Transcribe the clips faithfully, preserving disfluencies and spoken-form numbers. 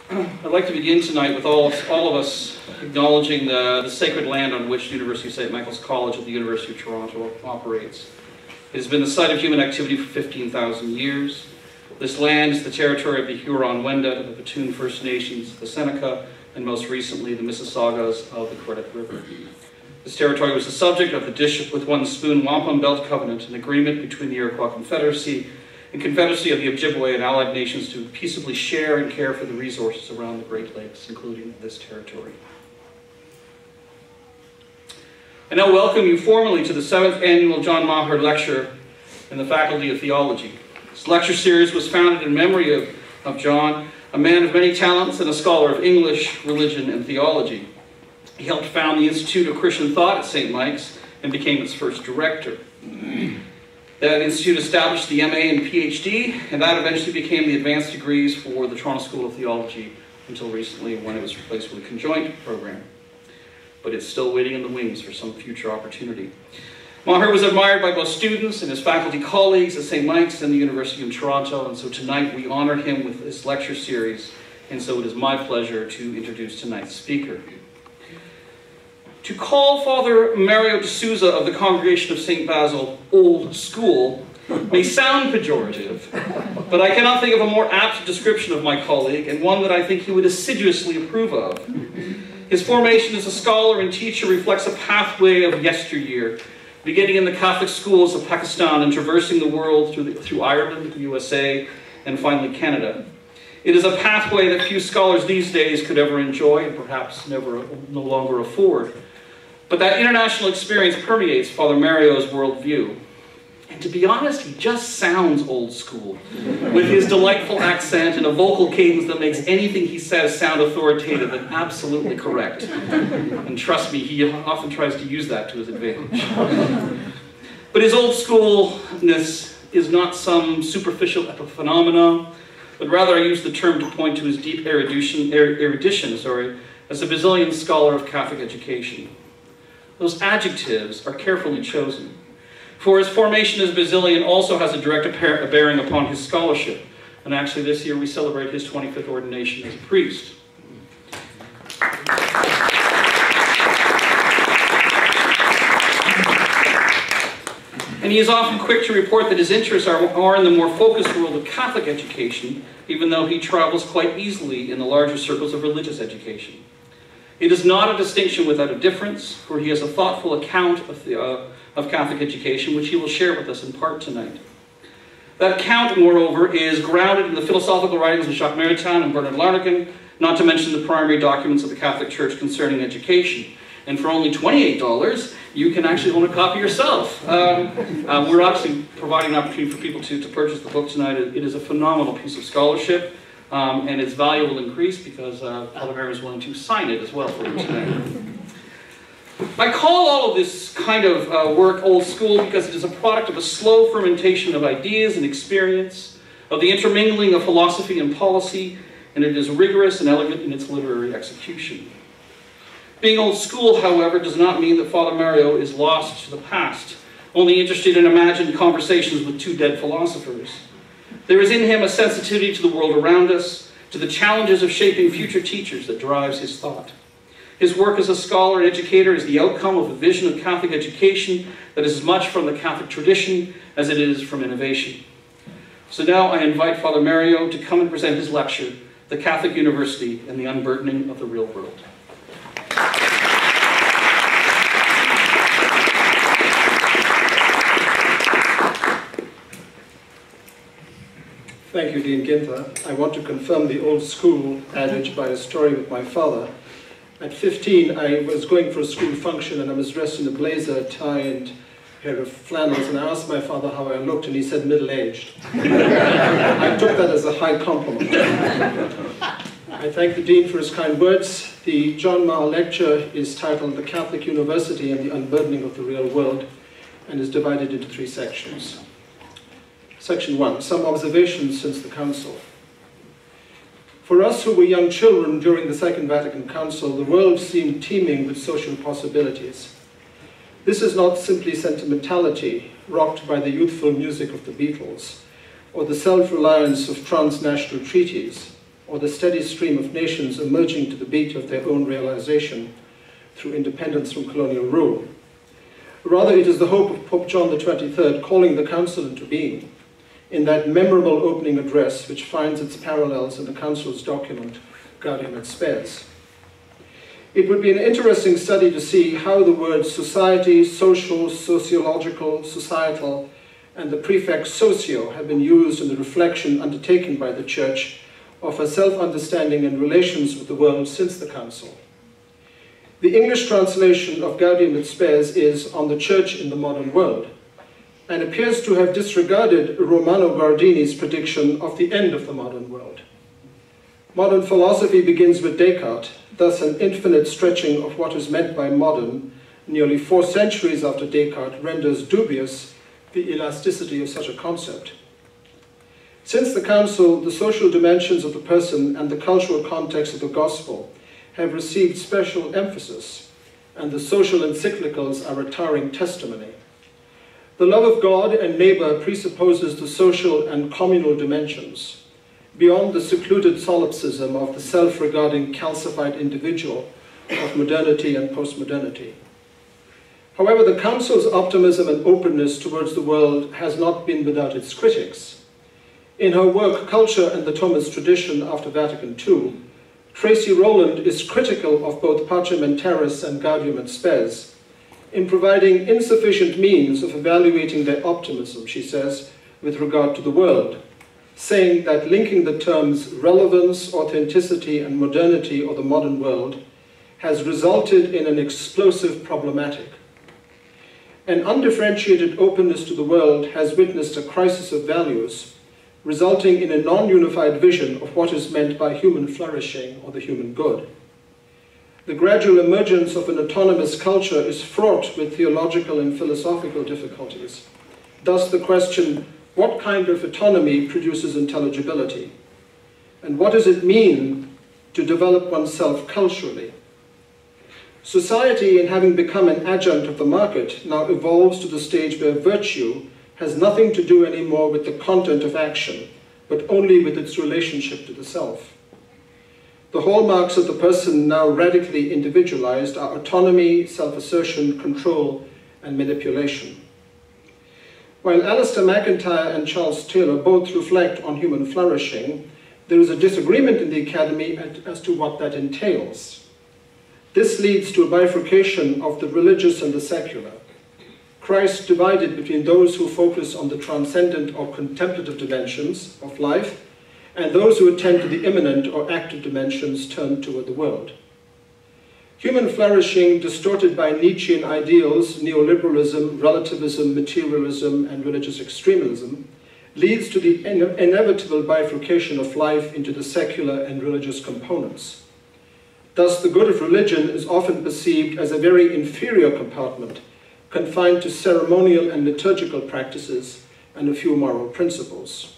I'd like to begin tonight with all of, all of us acknowledging the, the sacred land on which the University of Saint Michael's College at the University of Toronto operates. It has been the site of human activity for fifteen thousand years. This land is the territory of the Huron-Wendat, the Petun First Nations, the Seneca, and most recently the Mississaugas of the Quebec River. This territory was the subject of the Dish with One Spoon Wampum Belt Covenant, an agreement between the Iroquois Confederacy and Confederacy of the Ojibwe and allied nations to peaceably share and care for the resources around the Great Lakes, including this territory. I now welcome you formally to the seventh Annual John Meagher Lecture in the Faculty of Theology. This lecture series was founded in memory of, of John, a man of many talents and a scholar of English, religion, and theology. He helped found the Institute of Christian Thought at Saint Mike's and became its first director. That institute established the M A and P H D, and that eventually became the advanced degrees for the Toronto School of Theology until recently when it was replaced with a conjoint program. But it's still waiting in the wings for some future opportunity. Meagher was admired by both students and his faculty colleagues at Saint Mike's and the University of Toronto, and so tonight we honor him with this lecture series, and so it is my pleasure to introduce tonight's speaker. To call Father Mario de Souza of the Congregation of Saint Basil old school may sound pejorative, but I cannot think of a more apt description of my colleague, and one that I think he would assiduously approve of. His formation as a scholar and teacher reflects a pathway of yesteryear, beginning in the Catholic schools of Pakistan and traversing the world through, the, through Ireland, the U S A, and finally Canada. It is a pathway that few scholars these days could ever enjoy and perhaps never, no longer afford. But that international experience permeates Father Mario's worldview. And to be honest, he just sounds old school, with his delightful accent and a vocal cadence that makes anything he says sound authoritative and absolutely correct. And trust me, he often tries to use that to his advantage. But his old schoolness is not some superficial epiphenomenon, but rather I use the term to point to his deep erudition, erudition sorry, as a Basilian scholar of Catholic education. Those adjectives are carefully chosen, for his formation as Basilian also has a direct bearing upon his scholarship, and actually this year we celebrate his twenty-fifth ordination as a priest. And he is often quick to report that his interests are, are in the more focused world of Catholic education, even though he travels quite easily in the larger circles of religious education. It is not a distinction without a difference, for he has a thoughtful account of, the, uh, of Catholic education, which he will share with us in part tonight. That account, moreover, is grounded in the philosophical writings of Jacques Maritain and Bernard Larnacan, not to mention the primary documents of the Catholic Church concerning education. And for only twenty-eight dollars, you can actually own a copy yourself. Um, uh, we're actually providing an opportunity for people to, to purchase the book tonight. It, it is a phenomenal piece of scholarship. Um, and its value will increase because uh, Father Mario is willing to sign it as well for you tonight. I call all of this kind of uh, work old school because it is a product of a slow fermentation of ideas and experience, of the intermingling of philosophy and policy, and it is rigorous and elegant in its literary execution. Being old school, however, does not mean that Father Mario is lost to the past, only interested in imagined conversations with two dead philosophers. There is in him a sensitivity to the world around us, to the challenges of shaping future teachers that drives his thought. His work as a scholar and educator is the outcome of a vision of Catholic education that is as much from the Catholic tradition as it is from innovation. So now I invite Father Mario to come and present his lecture, The Catholic University and the Unburdening of the Real World. Thank you, Dean Ginther. I want to confirm the old school adage by a story with my father. At fifteen, I was going for a school function and I was dressed in a blazer, tie, and a pair of flannels, and I asked my father how I looked, and he said middle-aged. I took that as a high compliment. I thank the Dean for his kind words. The John Meagher Lecture is titled The Catholic University and the Unburdening of the Real World, and is divided into three sections. Section one, some observations since the Council. For us who were young children during the Second Vatican Council, the world seemed teeming with social possibilities. This is not simply sentimentality, rocked by the youthful music of the Beatles, or the self-reliance of transnational treaties, or the steady stream of nations emerging to the beat of their own realization through independence from colonial rule. Rather, it is the hope of Pope John the twenty-third calling the Council into being, in that memorable opening address which finds its parallels in the Council's document, Gaudium et Spes. It would be an interesting study to see how the words society, social, sociological, societal, and the prefix socio have been used in the reflection undertaken by the Church of her self-understanding and relations with the world since the Council. The English translation of Gaudium et Spes is On the Church in the Modern World, and appears to have disregarded Romano Guardini's prediction of the end of the modern world. Modern philosophy begins with Descartes, thus an infinite stretching of what is meant by modern, nearly four centuries after Descartes, renders dubious the elasticity of such a concept. Since the Council, the social dimensions of the person and the cultural context of the Gospel have received special emphasis, and the social encyclicals are a towering testimony. The love of God and neighbor presupposes the social and communal dimensions, beyond the secluded solipsism of the self-regarding calcified individual of modernity and postmodernity. However, the Council's optimism and openness towards the world has not been without its critics. In her work, Culture and the Thomist Tradition after Vatican Two, Tracy Rowland is critical of both Pacementaris and Gaudium et Spes, in providing insufficient means of evaluating their optimism, she says, with regard to the world, saying that linking the terms relevance, authenticity, and modernity or the modern world has resulted in an explosive problematic. An undifferentiated openness to the world has witnessed a crisis of values, resulting in a non-unified vision of what is meant by human flourishing or the human good. The gradual emergence of an autonomous culture is fraught with theological and philosophical difficulties. Thus the question, what kind of autonomy produces intelligibility? And what does it mean to develop oneself culturally? Society, in having become an adjunct of the market, now evolves to the stage where virtue has nothing to do anymore with the content of action, but only with its relationship to the self. The hallmarks of the person, now radically individualized, are autonomy, self-assertion, control, and manipulation. While Alistair MacIntyre and Charles Taylor both reflect on human flourishing, there is a disagreement in the Academy as to what that entails. This leads to a bifurcation of the religious and the secular. Christ divided between those who focus on the transcendent or contemplative dimensions of life and those who attend to the immanent or active dimensions turned toward the world. Human flourishing, distorted by Nietzschean ideals, neoliberalism, relativism, materialism, and religious extremism, leads to the ine inevitable bifurcation of life into the secular and religious components. Thus, the good of religion is often perceived as a very inferior compartment, confined to ceremonial and liturgical practices and a few moral principles.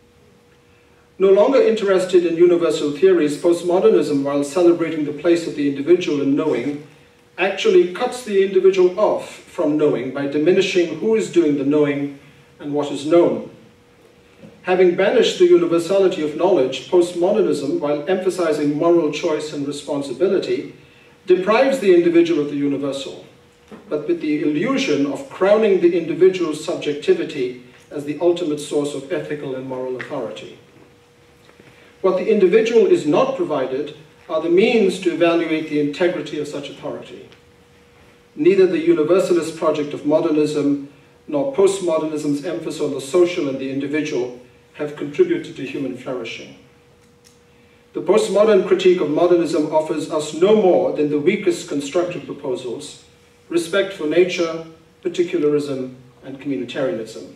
No longer interested in universal theories, postmodernism, while celebrating the place of the individual in knowing, actually cuts the individual off from knowing by diminishing who is doing the knowing and what is known. Having banished the universality of knowledge, postmodernism, while emphasizing moral choice and responsibility, deprives the individual of the universal, but with the illusion of crowning the individual's subjectivity as the ultimate source of ethical and moral authority. What the individual is not provided are the means to evaluate the integrity of such authority. Neither the universalist project of modernism nor postmodernism's emphasis on the social and the individual have contributed to human flourishing. The postmodern critique of modernism offers us no more than the weakest constructive proposals: respect for nature, particularism, and communitarianism.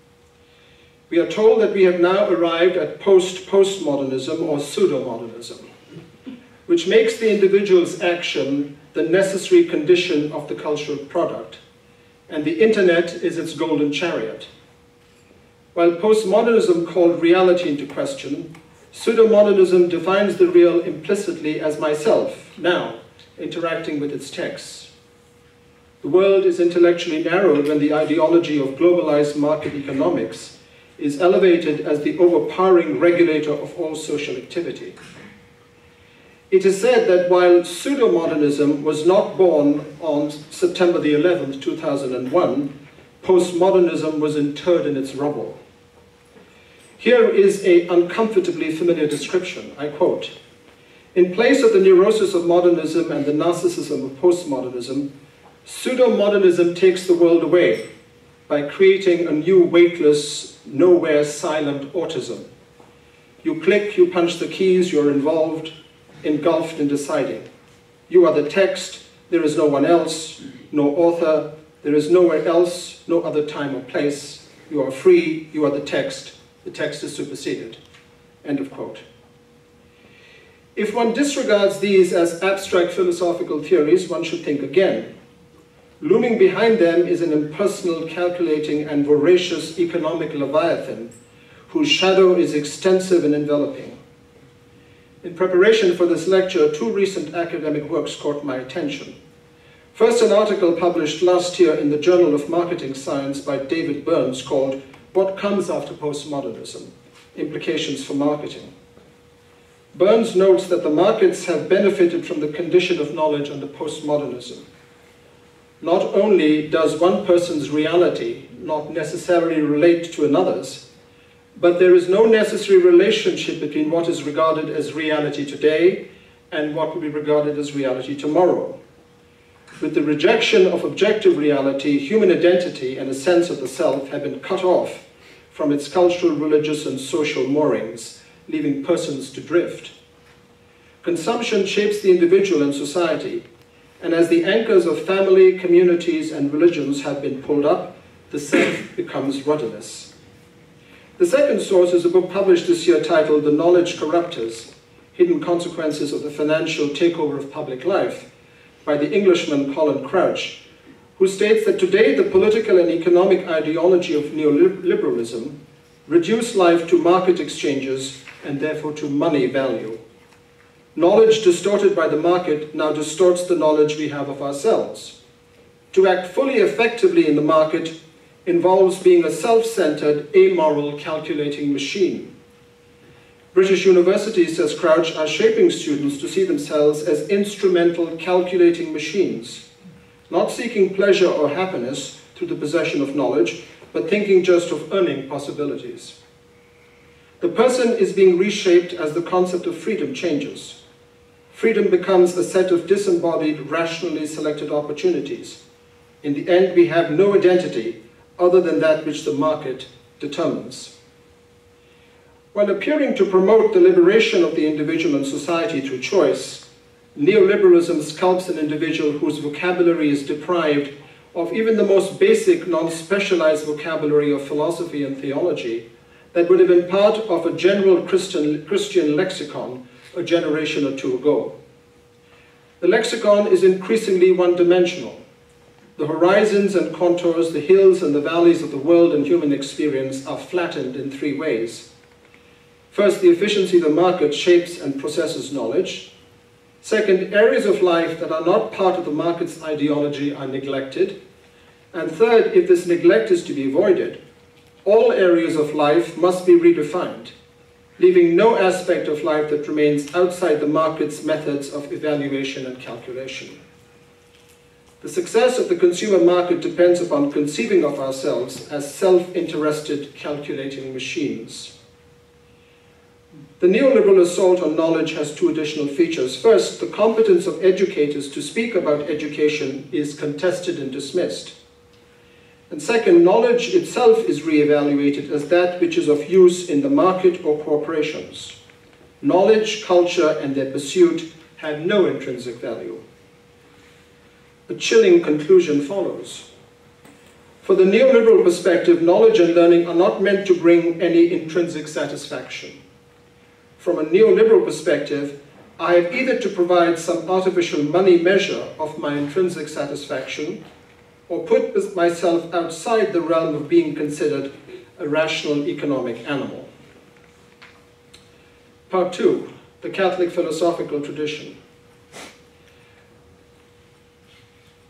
We are told that we have now arrived at post-postmodernism or pseudo-modernism, which makes the individual's action the necessary condition of the cultural product, and the internet is its golden chariot. While postmodernism called reality into question, pseudo-modernism defines the real implicitly as myself, now, interacting with its texts. The world is intellectually narrowed when the ideology of globalized market economics is elevated as the overpowering regulator of all social activity. It is said that while pseudo-modernism was not born on September the eleventh, two thousand one, postmodernism was interred in its rubble. Here is an uncomfortably familiar description, I quote, "In place of the neurosis of modernism and the narcissism of postmodernism, pseudo-modernism takes the world away by creating a new weightless, nowhere silent autism. You click, you punch the keys, you're involved, engulfed in deciding. You are the text, there is no one else, no author, there is nowhere else, no other time or place. You are free, you are the text, the text is superseded." End of quote. If one disregards these as abstract philosophical theories, one should think again. Looming behind them is an impersonal, calculating, and voracious economic leviathan whose shadow is extensive and enveloping. In preparation for this lecture, two recent academic works caught my attention. First, an article published last year in the Journal of Marketing Science by David Burns called "What Comes After Postmodernism? Implications for Marketing." Burns notes that the markets have benefited from the condition of knowledge under postmodernism. Not only does one person's reality not necessarily relate to another's, but there is no necessary relationship between what is regarded as reality today and what will be regarded as reality tomorrow. With the rejection of objective reality, human identity and a sense of the self have been cut off from its cultural, religious, and social moorings, leaving persons to drift. Consumption shapes the individual and society, and as the anchors of family, communities, and religions have been pulled up, the self becomes rudderless. The second source is a book published this year titled "The Knowledge Corruptors: Hidden Consequences of the Financial Takeover of Public Life" by the Englishman Colin Crouch, who states that today the political and economic ideology of neoliberalism reduce life to market exchanges and therefore to money value. Knowledge distorted by the market now distorts the knowledge we have of ourselves. To act fully effectively in the market involves being a self-centered, amoral, calculating machine. British universities, says Crouch, are shaping students to see themselves as instrumental, calculating machines, not seeking pleasure or happiness through the possession of knowledge, but thinking just of earning possibilities. The person is being reshaped as the concept of freedom changes. Freedom becomes a set of disembodied, rationally selected opportunities. In the end, we have no identity other than that which the market determines. While appearing to promote the liberation of the individual and society through choice, neoliberalism sculpts an individual whose vocabulary is deprived of even the most basic, non-specialized vocabulary of philosophy and theology that would have been part of a general Christian, Christian lexicon a generation or two ago. The lexicon is increasingly one-dimensional. The horizons and contours, the hills and the valleys of the world and human experience are flattened in three ways. First, the efficiency of the market shapes and processes knowledge. Second, areas of life that are not part of the market's ideology are neglected. And third, if this neglect is to be avoided, all areas of life must be redefined, leaving no aspect of life that remains outside the market's methods of evaluation and calculation. The success of the consumer market depends upon conceiving of ourselves as self-interested, calculating machines. The neoliberal assault on knowledge has two additional features. First, the competence of educators to speak about education is contested and dismissed. And second, knowledge itself is re-evaluated as that which is of use in the market or corporations. Knowledge, culture, and their pursuit have no intrinsic value. A chilling conclusion follows. For the neoliberal perspective, knowledge and learning are not meant to bring any intrinsic satisfaction. From a neoliberal perspective, I have either to provide some artificial money measure of my intrinsic satisfaction, or put myself outside the realm of being considered a rational economic animal. Part two, the Catholic philosophical tradition.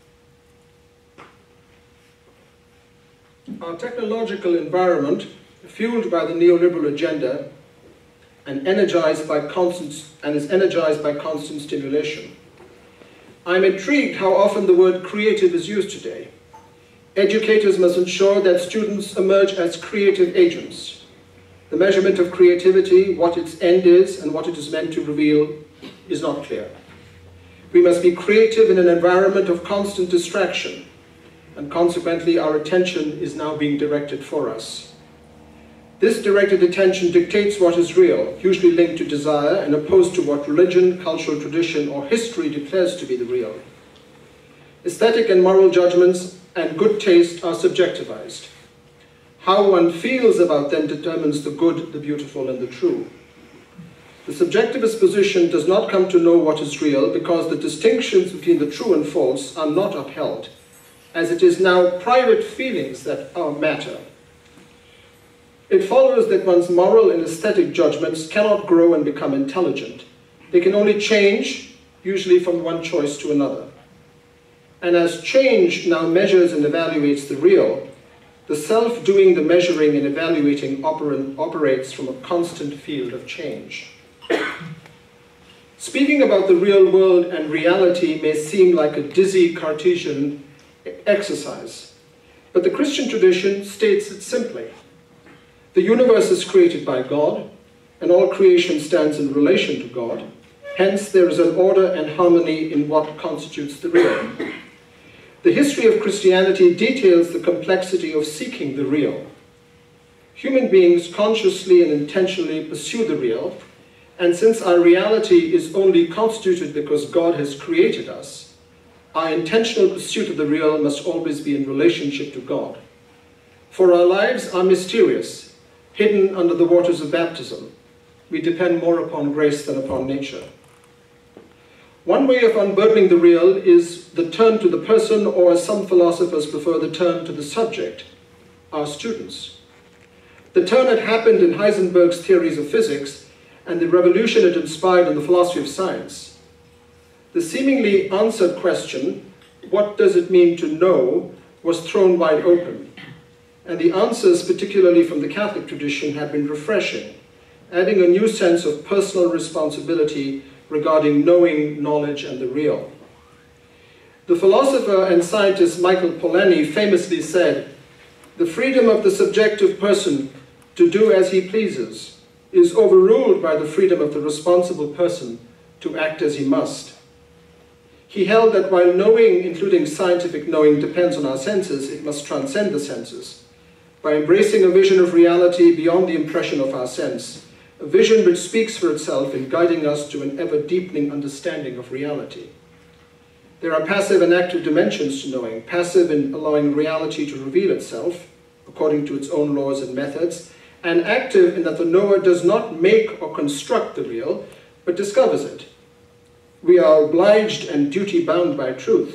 Our technological environment fueled by the neoliberal agenda and energized by constant, and is energized by constant stimulation. I'm intrigued how often the word creative is used today. Educators must ensure that students emerge as creative agents. The measurement of creativity, what its end is and what it is meant to reveal, is not clear. We must be creative in an environment of constant distraction, and consequently our attention is now being directed for us. This directed attention dictates what is real, usually linked to desire and opposed to what religion, cultural tradition, or history declares to be the real. Aesthetic and moral judgments and good taste are subjectivized. How one feels about them determines the good, the beautiful, and the true. The subjectivist position does not come to know what is real because the distinctions between the true and false are not upheld, as it is now private feelings that are matter. It follows that one's moral and aesthetic judgments cannot grow and become intelligent. They can only change, usually from one choice to another. And as change now measures and evaluates the real, the self doing the measuring and evaluating oper- operates from a constant field of change. Speaking about the real world and reality may seem like a dizzy Cartesian exercise, but the Christian tradition states it simply. The universe is created by God, and all creation stands in relation to God. Hence, there is an order and harmony in what constitutes the real. The history of Christianity details the complexity of seeking the real. Human beings consciously and intentionally pursue the real, and since our reality is only constituted because God has created us, our intentional pursuit of the real must always be in relationship to God. For our lives are mysterious, hidden under the waters of baptism. We depend more upon grace than upon nature. One way of unburdening the real is the turn to the person, or as some philosophers prefer, the turn to the subject, our students. The turn had happened in Heisenberg's theories of physics and the revolution it inspired in the philosophy of science. The seemingly answered question, what does it mean to know, was thrown wide open. And the answers, particularly from the Catholic tradition, have been refreshing, adding a new sense of personal responsibility regarding knowing, knowledge, and the real. The philosopher and scientist Michael Polanyi famously said, "The freedom of the subjective person to do as he pleases is overruled by the freedom of the responsible person to act as he must." He held that while knowing, including scientific knowing, depends on our senses, it must transcend the senses. By embracing a vision of reality beyond the impression of our sense, a vision which speaks for itself in guiding us to an ever-deepening understanding of reality. There are passive and active dimensions to knowing, passive in allowing reality to reveal itself, according to its own laws and methods, and active in that the knower does not make or construct the real, but discovers it. We are obliged and duty-bound by truth.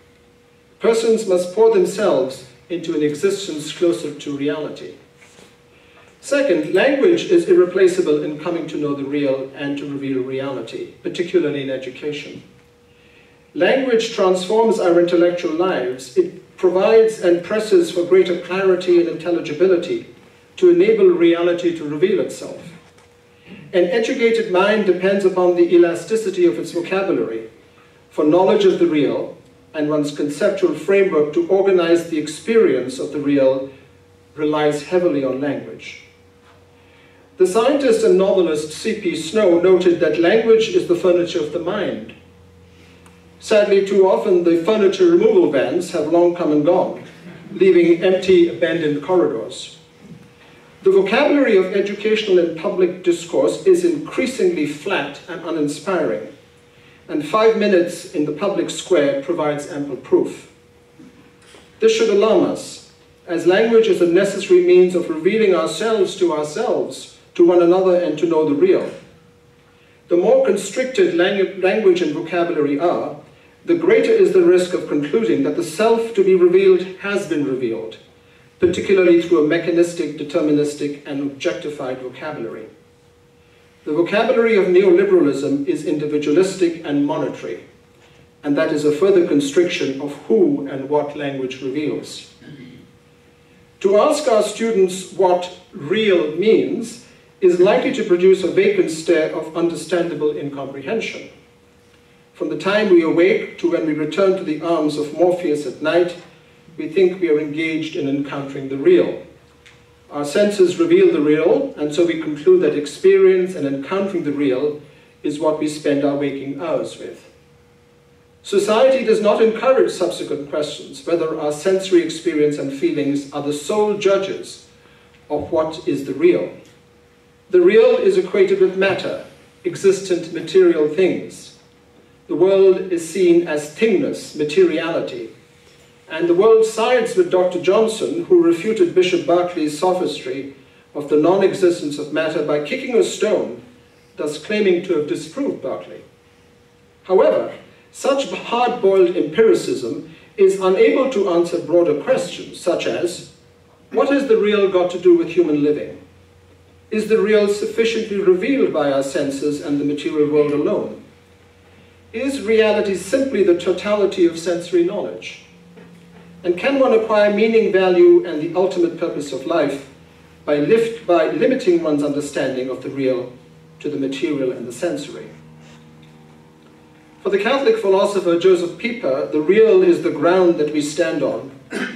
Persons must pour themselves into an existence closer to reality. Second, language is irreplaceable in coming to know the real and to reveal reality, particularly in education. Language transforms our intellectual lives. It provides and presses for greater clarity and intelligibility to enable reality to reveal itself. An educated mind depends upon the elasticity of its vocabulary for knowledge of the real, and one's conceptual framework to organize the experience of the real relies heavily on language. The scientist and novelist C P Snow noted that language is the furniture of the mind. Sadly, too often the furniture removal vans have long come and gone, leaving empty, abandoned corridors. The vocabulary of educational and public discourse is increasingly flat and uninspiring, and five minutes in the public square provides ample proof. This should alarm us, as language is a necessary means of revealing ourselves to ourselves, to one another, and to know the real. The more constricted langu- language and vocabulary are, the greater is the risk of concluding that the self to be revealed has been revealed, particularly through a mechanistic, deterministic, and objectified vocabulary. The vocabulary of neoliberalism is individualistic and monetary, and that is a further constriction of who and what language reveals. To ask our students what real means is likely to produce a vacant stare of understandable incomprehension. From the time we awake to when we return to the arms of Morpheus at night, we think we are engaged in encountering the real. Our senses reveal the real, and so we conclude that experience and encountering the real is what we spend our waking hours with. Society does not encourage subsequent questions whether our sensory experience and feelings are the sole judges of what is the real. The real is equated with matter, existent material things. The world is seen as thingness, materiality. And the world sides with Doctor Johnson, who refuted Bishop Berkeley's sophistry of the non-existence of matter by kicking a stone, thus claiming to have disproved Berkeley. However, such hard-boiled empiricism is unable to answer broader questions, such as, what has the real got to do with human living? Is the real sufficiently revealed by our senses and the material world alone? Is reality simply the totality of sensory knowledge? And can one acquire meaning, value, and the ultimate purpose of life by, lift, by limiting one's understanding of the real to the material and the sensory? For the Catholic philosopher Joseph Pieper, the real is the ground that we stand on,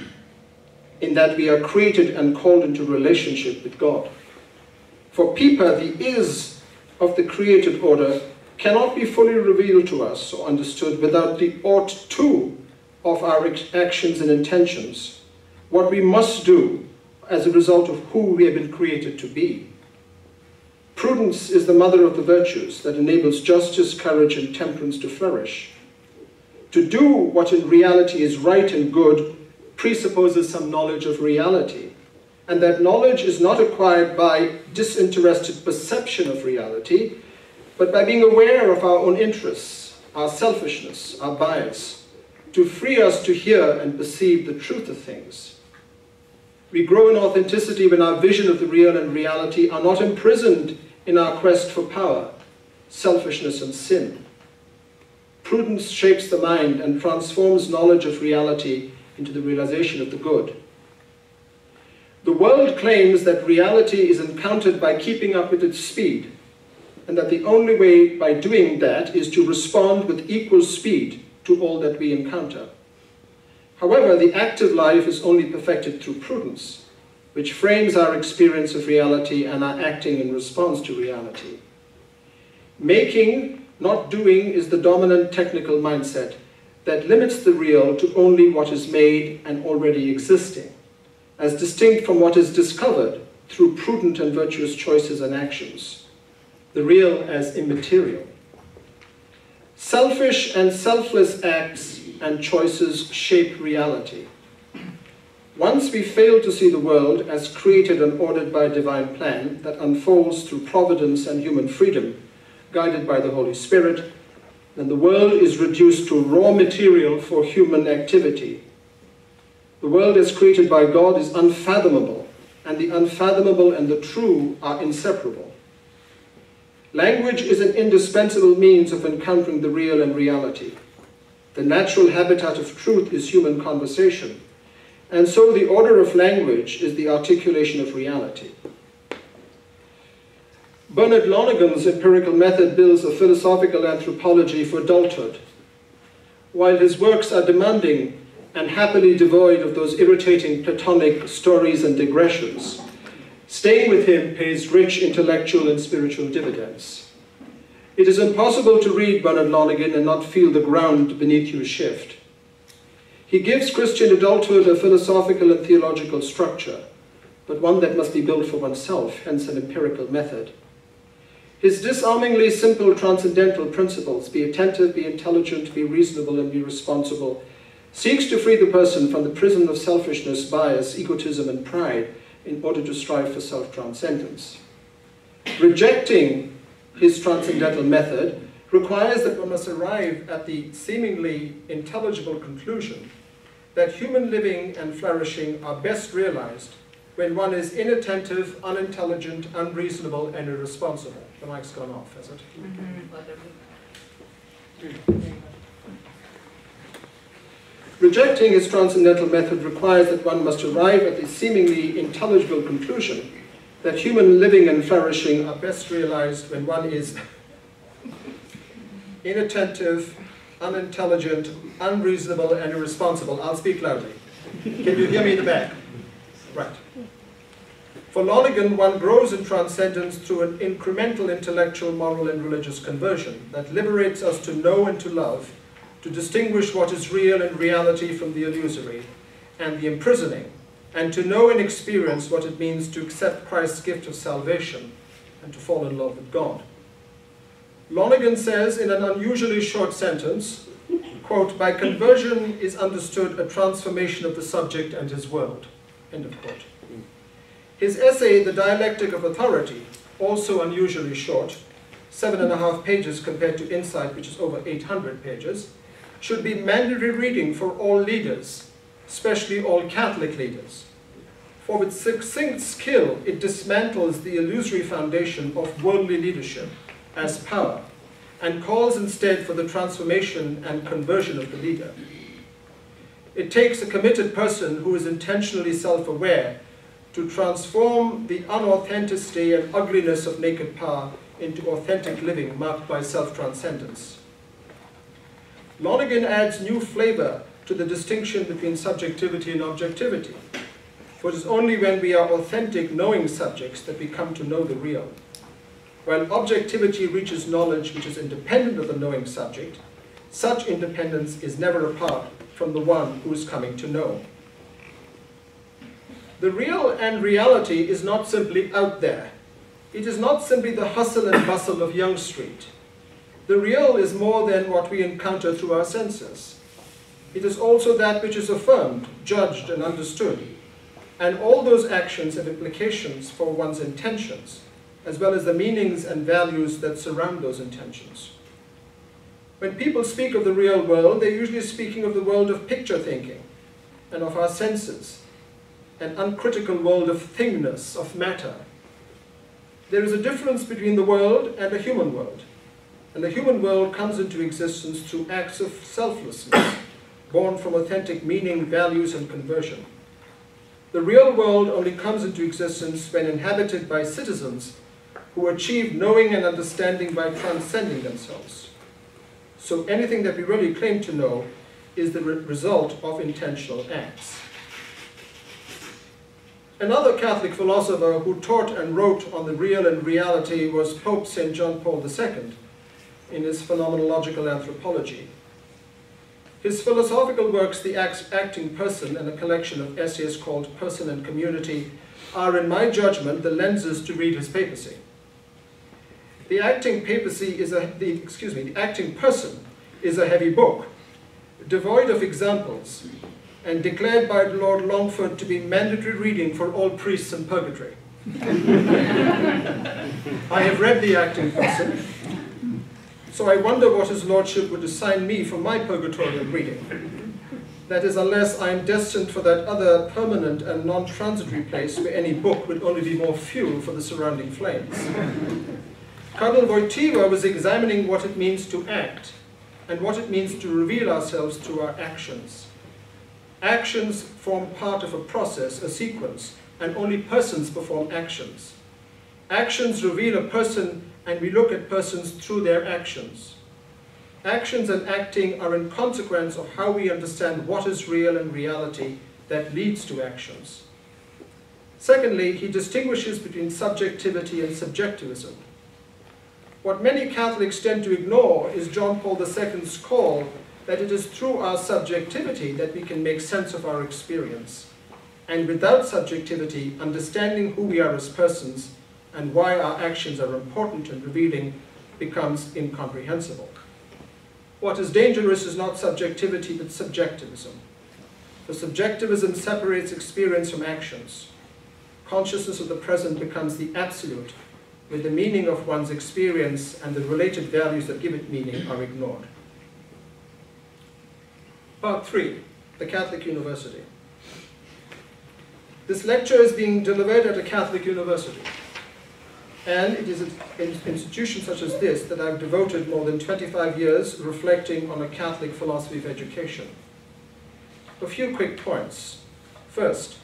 in that we are created and called into relationship with God. For Pieper, the is of the created order cannot be fully revealed to us or understood without the ought to of our actions and intentions, what we must do as a result of who we have been created to be. Prudence is the mother of the virtues that enables justice, courage, and temperance to flourish. To do what in reality is right and good presupposes some knowledge of reality, and that knowledge is not acquired by disinterested perception of reality, but by being aware of our own interests, our selfishness, our bias, to free us to hear and perceive the truth of things. We grow in authenticity when our vision of the real and reality are not imprisoned in our quest for power, selfishness, and sin. Prudence shapes the mind and transforms knowledge of reality into the realization of the good. The world claims that reality is encountered by keeping up with its speed, and that the only way by doing that is to respond with equal speed to all that we encounter. However, the active life is only perfected through prudence, which frames our experience of reality and our acting in response to reality. Making, not doing, is the dominant technical mindset that limits the real to only what is made and already existing, as distinct from what is discovered through prudent and virtuous choices and actions, the real as immaterial. Selfish and selfless acts and choices shape reality. Once we fail to see the world as created and ordered by a divine plan that unfolds through providence and human freedom, guided by the Holy Spirit, then the world is reduced to raw material for human activity. The world as created by God is unfathomable, and the unfathomable and the true are inseparable. Language is an indispensable means of encountering the real and reality. The natural habitat of truth is human conversation, and so the order of language is the articulation of reality. Bernard Lonergan's empirical method builds a philosophical anthropology for adulthood. While his works are demanding and happily devoid of those irritating Platonic stories and digressions, staying with him pays rich intellectual and spiritual dividends. It is impossible to read Bernard Lonergan and not feel the ground beneath you shift. He gives Christian adulthood a philosophical and theological structure, but one that must be built for oneself, hence an empirical method. His disarmingly simple transcendental principles, be attentive, be intelligent, be reasonable, and be responsible, seeks to free the person from the prison of selfishness, bias, egotism, and pride in order to strive for self-transcendence. Rejecting his transcendental method requires that one must arrive at the seemingly intelligible conclusion that human living and flourishing are best realized when one is inattentive, unintelligent, unreasonable, and irresponsible. The mic's gone off, has it? Mm-hmm. Rejecting his transcendental method requires that one must arrive at the seemingly intelligible conclusion that human living and flourishing are best realized when one is inattentive, unintelligent, unreasonable, and irresponsible. I'll speak loudly. Can you hear me in the back? Right. For Lonergan, one grows in transcendence through an incremental intellectual, moral, and religious conversion that liberates us to know and to love, to distinguish what is real and reality from the illusory and the imprisoning, and to know and experience what it means to accept Christ's gift of salvation and to fall in love with God. Lonergan says in an unusually short sentence, quote, "By conversion is understood a transformation of the subject and his world," end of quote. His essay, The Dialectic of Authority, also unusually short, seven and a half pages compared to Insight, which is over eight hundred pages, should be mandatory reading for all leaders, especially all Catholic leaders. For with succinct skill, it dismantles the illusory foundation of worldly leadership as power, and calls instead for the transformation and conversion of the leader. It takes a committed person who is intentionally self-aware to transform the unauthenticity and ugliness of naked power into authentic living marked by self-transcendence. Lonergan adds new flavor to the distinction between subjectivity and objectivity, for it is only when we are authentic, knowing subjects that we come to know the real. While objectivity reaches knowledge which is independent of the knowing subject, such independence is never apart from the one who is coming to know. The real and reality is not simply out there. It is not simply the hustle and bustle of Young Street. The real is more than what we encounter through our senses. It is also that which is affirmed, judged, and understood. And all those actions have implications for one's intentions, as well as the meanings and values that surround those intentions. When people speak of the real world, they're usually speaking of the world of picture thinking and of our senses, an uncritical world of thingness, of matter. There is a difference between the world and a human world, and the human world comes into existence through acts of selflessness, born from authentic meaning, values, and conversion. The real world only comes into existence when inhabited by citizens who achieve knowing and understanding by transcending themselves. So anything that we really claim to know is the re result of intentional acts. Another Catholic philosopher who taught and wrote on the real and reality was Pope Saint John Paul the Second in his Phenomenological Anthropology. His philosophical works, The Acting Person, and a collection of essays called Person and Community, are, in my judgment, the lenses to read his papacy. The Acting Papacy is a, the, excuse me, The Acting Person is a heavy book, devoid of examples, and declared by Lord Longford to be mandatory reading for all priests in purgatory. I have read The Acting Person, so I wonder what his lordship would assign me for my purgatorial reading. That is, unless I am destined for that other permanent and non-transitory place where any book would only be more fuel for the surrounding flames. Cardinal Wojtyła was examining what it means to act and what it means to reveal ourselves through our actions. Actions form part of a process, a sequence, and only persons perform actions. Actions reveal a person, and we look at persons through their actions. Actions and acting are in consequence of how we understand what is real and reality that leads to actions. Secondly, he distinguishes between subjectivity and subjectivism. What many Catholics tend to ignore is John Paul the Second's call that it is through our subjectivity that we can make sense of our experience. And without subjectivity, understanding who we are as persons and why our actions are important and revealing becomes incomprehensible. What is dangerous is not subjectivity, but subjectivism. For subjectivism separates experience from actions. Consciousness of the present becomes the absolute, where the meaning of one's experience and the related values that give it meaning are ignored. Part three, the Catholic University. This lecture is being delivered at a Catholic university, and it is an institution such as this that I've devoted more than twenty-five years reflecting on a Catholic philosophy of education. A few quick points. First,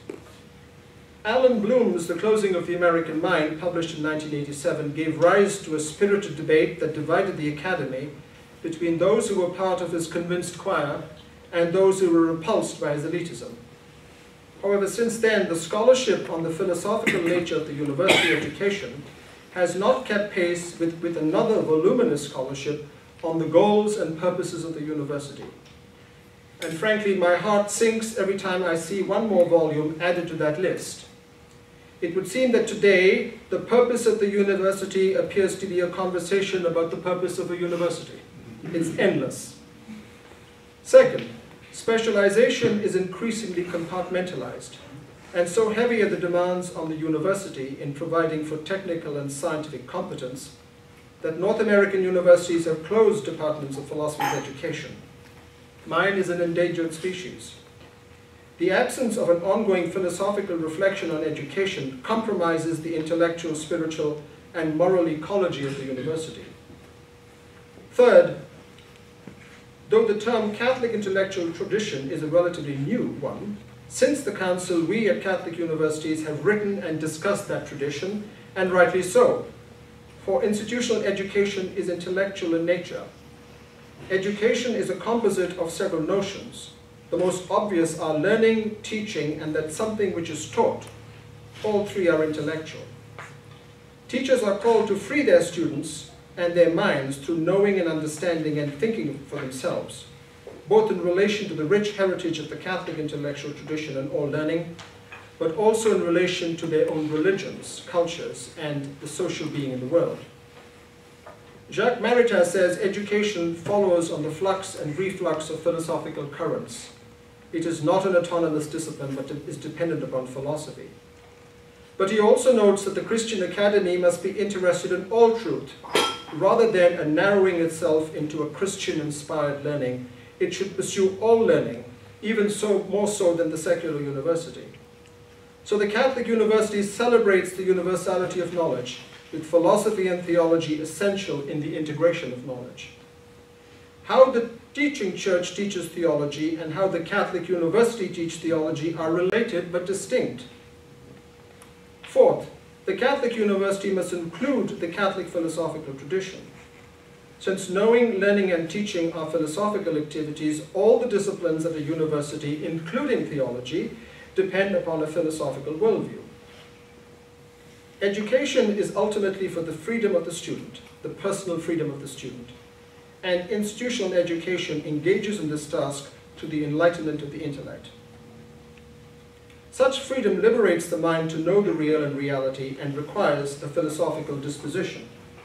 Alan Bloom's The Closing of the American Mind, published in nineteen eighty-seven, gave rise to a spirited debate that divided the academy between those who were part of his convinced choir and those who were repulsed by his elitism. However, since then, the scholarship on the philosophical nature of the university education has not kept pace with, with another voluminous scholarship on the goals and purposes of the university. And frankly, my heart sinks every time I see one more volume added to that list. It would seem that today, the purpose of the university appears to be a conversation about the purpose of a university. It's endless. Second, specialization is increasingly compartmentalized, and so heavy are the demands on the university in providing for technical and scientific competence that North American universities have closed departments of philosophy of education. Mine is an endangered species. The absence of an ongoing philosophical reflection on education compromises the intellectual, spiritual, and moral ecology of the university. Third, though the term Catholic intellectual tradition is a relatively new one, since the Council, we at Catholic universities have written and discussed that tradition, and rightly so, for institutional education is intellectual in nature. Education is a composite of several notions. The most obvious are learning, teaching, and that something which is taught. All three are intellectual. Teachers are called to free their students and their minds through knowing and understanding and thinking for themselves, both in relation to the rich heritage of the Catholic intellectual tradition and all learning, but also in relation to their own religions, cultures, and the social being in the world. Jacques Maritain says education follows on the flux and reflux of philosophical currents. It is not an autonomous discipline, but it is dependent upon philosophy. But he also notes that the Christian academy must be interested in all truth, rather than a narrowing itself into a Christian-inspired learning. It should pursue all learning, even so more so than the secular university. So the Catholic university celebrates the universality of knowledge, with philosophy and theology essential in the integration of knowledge. How the teaching church teaches theology and how the Catholic university teaches theology are related but distinct. Fourth, the Catholic university must include the Catholic philosophical tradition. Since knowing, learning, and teaching are philosophical activities, all the disciplines at a university, including theology, depend upon a philosophical worldview. Education is ultimately for the freedom of the student, the personal freedom of the student, and institutional education engages in this task to the enlightenment of the intellect. Such freedom liberates the mind to know the real and reality and requires a philosophical disposition.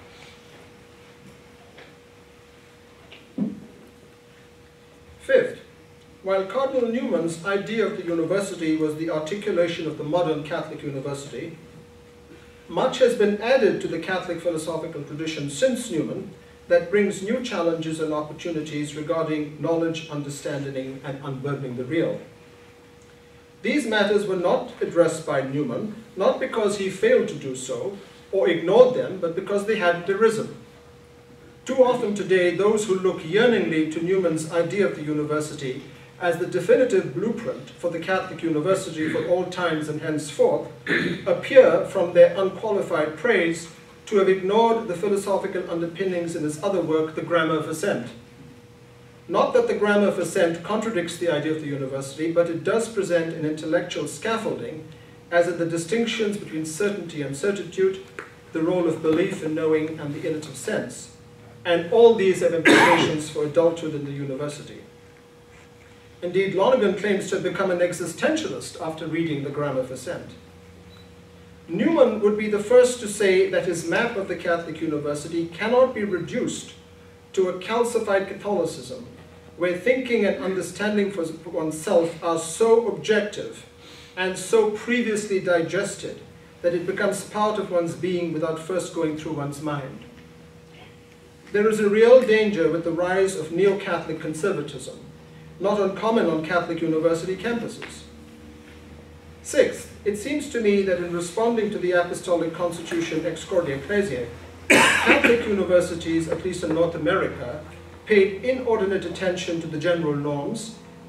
Fifth, while Cardinal Newman's idea of the university was the articulation of the modern Catholic university, much has been added to the Catholic philosophical tradition since Newman that brings new challenges and opportunities regarding knowledge, understanding, and unburdening the real. These matters were not addressed by Newman, not because he failed to do so or ignored them, but because they hadn't arisen. Too often today, those who look yearningly to Newman's idea of the university as the definitive blueprint for the Catholic university for all times and henceforth, appear from their unqualified praise to have ignored the philosophical underpinnings in his other work, The Grammar of Assent. Not that the Grammar of Assent contradicts the idea of the university, but it does present an intellectual scaffolding as in the distinctions between certainty and certitude, the role of belief in knowing, and the innate sense. And all these have implications for adulthood in the university. Indeed, Lonergan claims to have become an existentialist after reading the Grammar of Assent. Newman would be the first to say that his map of the Catholic university cannot be reduced to a calcified Catholicism, where thinking and understanding for oneself are so objective and so previously digested that it becomes part of one's being without first going through one's mind. There is a real danger with the rise of neo-Catholic conservatism, not uncommon on Catholic university campuses. Sixth, it seems to me that in responding to the Apostolic Constitution Ex Cordia Ecclesiae, Catholic universities, at least in North America, paid inordinate attention to the general norms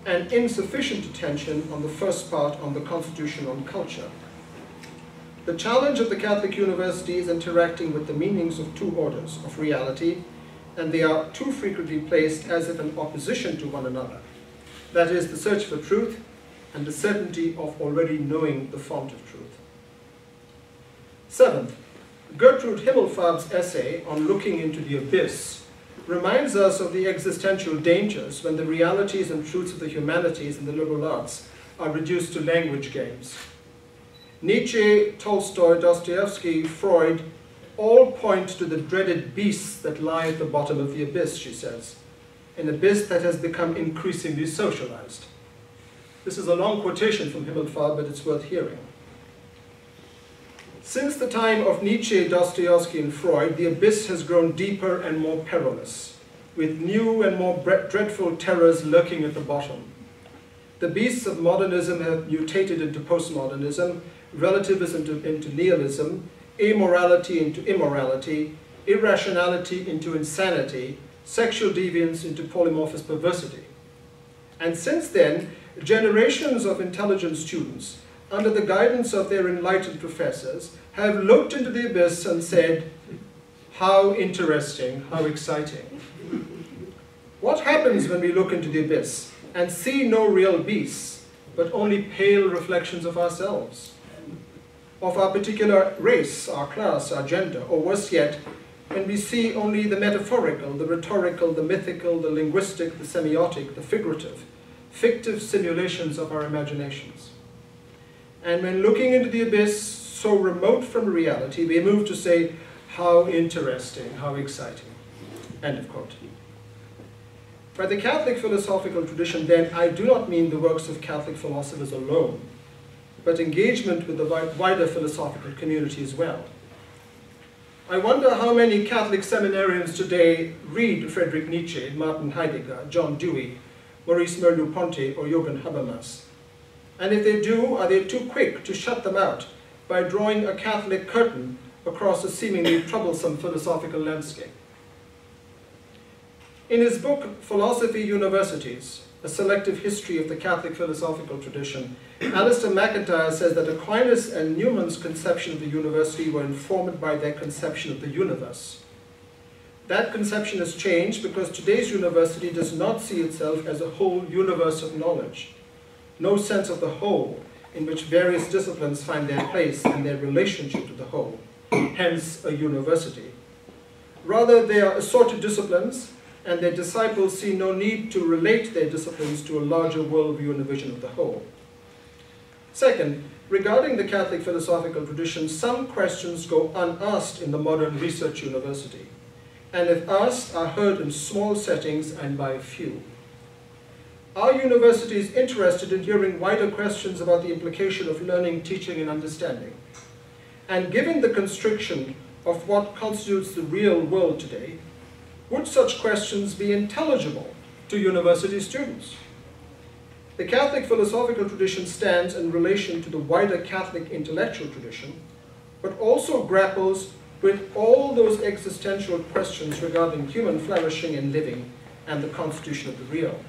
and insufficient attention on the first part on the Constitution on culture. The challenge of the Catholic University is interacting with the meanings of two orders of reality, and they are too frequently placed as if in opposition to one another. That is, the search for truth and the certainty of already knowing the font of truth. Seventh, Gertrude Himmelfarb's essay on looking into the abyss reminds us of the existential dangers when the realities and truths of the humanities and the liberal arts are reduced to language games. Nietzsche, Tolstoy, Dostoevsky, Freud all point to the dreaded beasts that lie at the bottom of the abyss, she says, an abyss that has become increasingly socialized. This is a long quotation from Himmelfarb, but it's worth hearing. Since the time of Nietzsche, Dostoevsky, and Freud, the abyss has grown deeper and more perilous, with new and more dreadful terrors lurking at the bottom. The beasts of modernism have mutated into postmodernism, relativism into, into nihilism, amorality into immorality, irrationality into insanity, sexual deviance into polymorphous perversity. And since then, generations of intelligent students, under the guidance of their enlightened professors, have looked into the abyss and said, how interesting, how exciting. What happens when we look into the abyss and see no real beasts, but only pale reflections of ourselves, of our particular race, our class, our gender, or worse yet, when we see only the metaphorical, the rhetorical, the mythical, the linguistic, the semiotic, the figurative, fictive simulations of our imaginations? And when looking into the abyss, so remote from reality, we move to say, how interesting, how exciting. End of quote. By the Catholic philosophical tradition, then, I do not mean the works of Catholic philosophers alone, but engagement with the wider philosophical community as well. I wonder how many Catholic seminarians today read Friedrich Nietzsche, Martin Heidegger, John Dewey, Maurice Merleau-Ponty, or Jürgen Habermas. And if they do, are they too quick to shut them out by drawing a Catholic curtain across a seemingly troublesome philosophical landscape? In his book, Philosophy Universities, A Selective History of the Catholic Philosophical Tradition, Alistair McIntyre says that Aquinas and Newman's conception of the university were informed by their conception of the universe. That conception has changed because today's university does not see itself as a whole universe of knowledge, no sense of the whole in which various disciplines find their place and their relationship to the whole, hence a university. Rather, they are assorted disciplines, and their disciples see no need to relate their disciplines to a larger worldview and a vision of the whole. Second, regarding the Catholic philosophical tradition, some questions go unasked in the modern research university, and if asked, are heard in small settings and by a few. Are universities interested in hearing wider questions about the implication of learning, teaching, and understanding? And given the constriction of what constitutes the real world today, would such questions be intelligible to university students? The Catholic philosophical tradition stands in relation to the wider Catholic intellectual tradition, but also grapples with all those existential questions regarding human flourishing and living and the constitution of the real.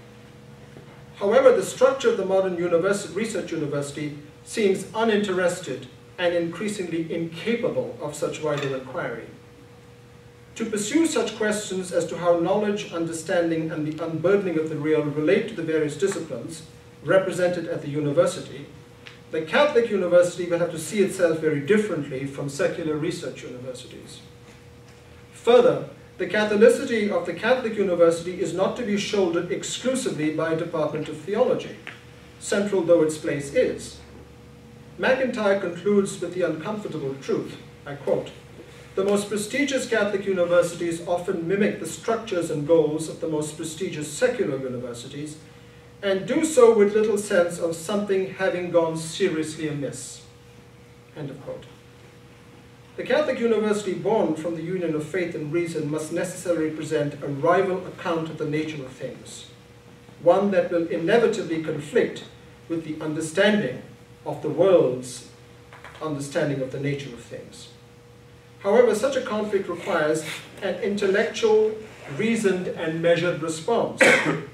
However, the structure of the modern university, research university seems uninterested and increasingly incapable of such wider inquiry. To pursue such questions as to how knowledge, understanding, and the unburdening of the real relate to the various disciplines represented at the university, the Catholic university will have to see itself very differently from secular research universities. Further, the Catholicity of the Catholic university is not to be shouldered exclusively by a Department of Theology, central though its place is. McIntyre concludes with the uncomfortable truth, I quote, "The most prestigious Catholic universities often mimic the structures and goals of the most prestigious secular universities, and do so with little sense of something having gone seriously amiss." End of quote. The Catholic university born from the union of faith and reason must necessarily present a rival account of the nature of things, one that will inevitably conflict with the understanding of the world's understanding of the nature of things. However, such a conflict requires an intellectual, reasoned, and measured response. The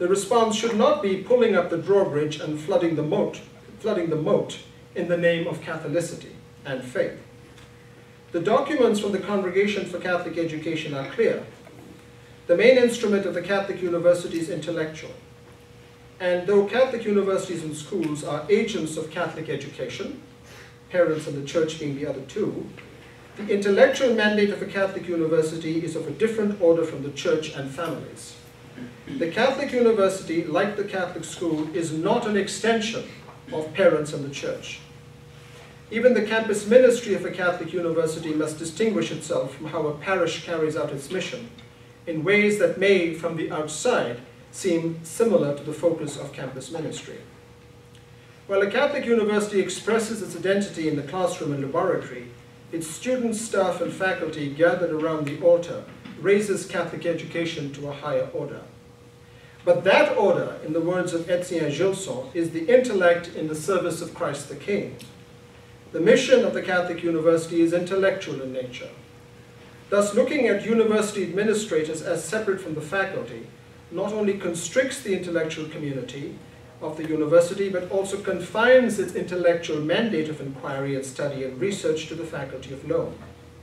the response should not be pulling up the drawbridge and flooding the moat, flooding the moat in the name of Catholicity and faith. The documents from the Congregation for Catholic Education are clear. The main instrument of the Catholic University is intellectual. And though Catholic universities and schools are agents of Catholic education, parents and the church being the other two, the intellectual mandate of a Catholic university is of a different order from the church and families. The Catholic university, like the Catholic school, is not an extension of parents and the church. Even the campus ministry of a Catholic university must distinguish itself from how a parish carries out its mission in ways that may, from the outside, seem similar to the focus of campus ministry. While a Catholic university expresses its identity in the classroom and laboratory, its students, staff, and faculty gathered around the altar raises Catholic education to a higher order. But that order, in the words of Etienne Gilson, is the intellect in the service of Christ the King. The mission of the Catholic university is intellectual in nature. Thus, looking at university administrators as separate from the faculty not only constricts the intellectual community of the university, but also confines its intellectual mandate of inquiry and study and research to the faculty alone.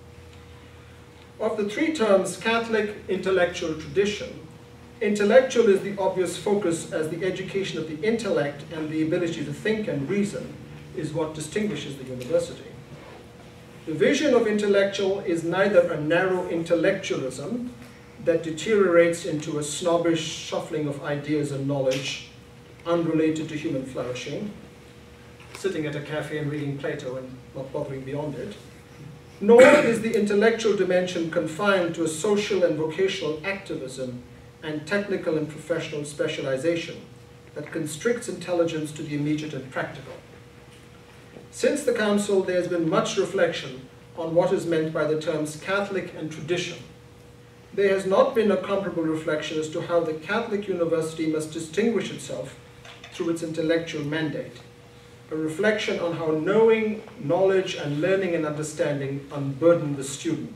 Of the three terms, Catholic, intellectual, tradition, intellectual is the obvious focus, as the education of the intellect and the ability to think and reason is what distinguishes the university. The vision of intellectual is neither a narrow intellectualism that deteriorates into a snobbish shuffling of ideas and knowledge unrelated to human flourishing, sitting at a cafe and reading Plato and not bothering beyond it, nor is the intellectual dimension confined to a social and vocational activism and technical and professional specialization that constricts intelligence to the immediate and practical. Since the Council, there has been much reflection on what is meant by the terms Catholic and tradition. There has not been a comparable reflection as to how the Catholic university must distinguish itself through its intellectual mandate, a reflection on how knowing, knowledge, and learning and understanding unburden the student.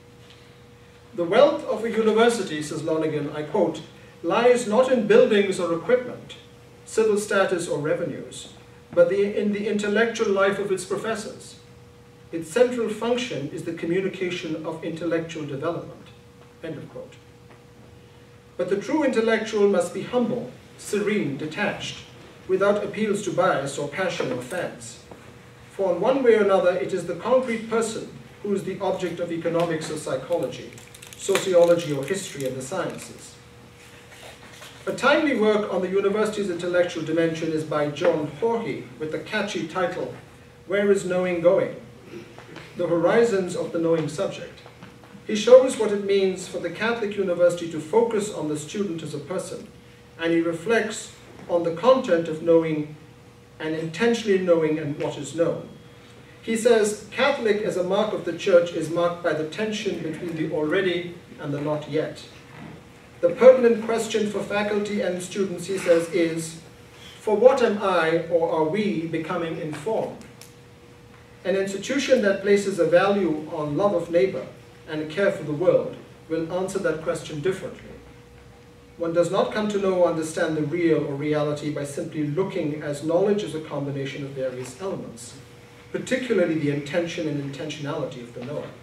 The wealth of a university, says Lonergan, I quote, lies not in buildings or equipment, civil status or revenues, but the, in the intellectual life of its professors. Its central function is the communication of intellectual development, end of quote. But the true intellectual must be humble, serene, detached, without appeals to bias or passion or fads. For in one way or another, it is the concrete person who is the object of economics or psychology, sociology or history and the sciences. A timely work on the university's intellectual dimension is by John Horhy with the catchy title, Where is Knowing Going? The Horizons of the Knowing Subject. He shows what it means for the Catholic University to focus on the student as a person, and he reflects on the content of knowing and intentionally knowing and what is known. He says, Catholic as a mark of the Church is marked by the tension between the already and the not yet. The pertinent question for faculty and students, he says, is, for what am I or are we becoming informed? An institution that places a value on love of neighbor and a care for the world will answer that question differently. One does not come to know or understand the real or reality by simply looking, as knowledge is a combination of various elements, particularly the intention and intentionality of the knower.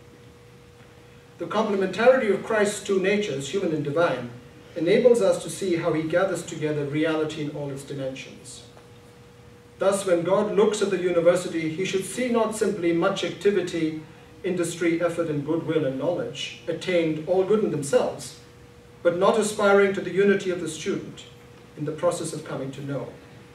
The complementarity of Christ's two natures, human and divine, enables us to see how he gathers together reality in all its dimensions. Thus, when God looks at the university, he should see not simply much activity, industry, effort, and goodwill and knowledge, attained all good in themselves, but not aspiring to the unity of the student in the process of coming to know.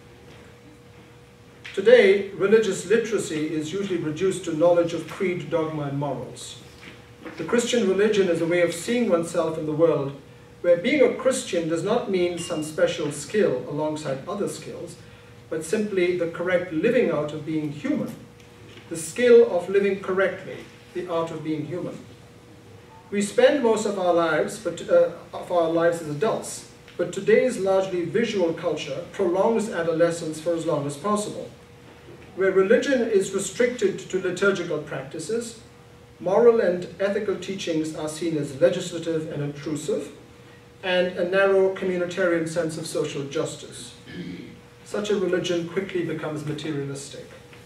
Today, religious literacy is usually reduced to knowledge of creed, dogma, and morals. The Christian religion is a way of seeing oneself in the world, where being a Christian does not mean some special skill alongside other skills, but simply the correct living out of being human, the skill of living correctly, the art of being human. We spend most of our lives, but, uh, of our lives as adults, but today's largely visual culture prolongs adolescence for as long as possible. Where religion is restricted to liturgical practices, moral and ethical teachings are seen as legislative and intrusive, and a narrow communitarian sense of social justice. Such a religion quickly becomes materialistic.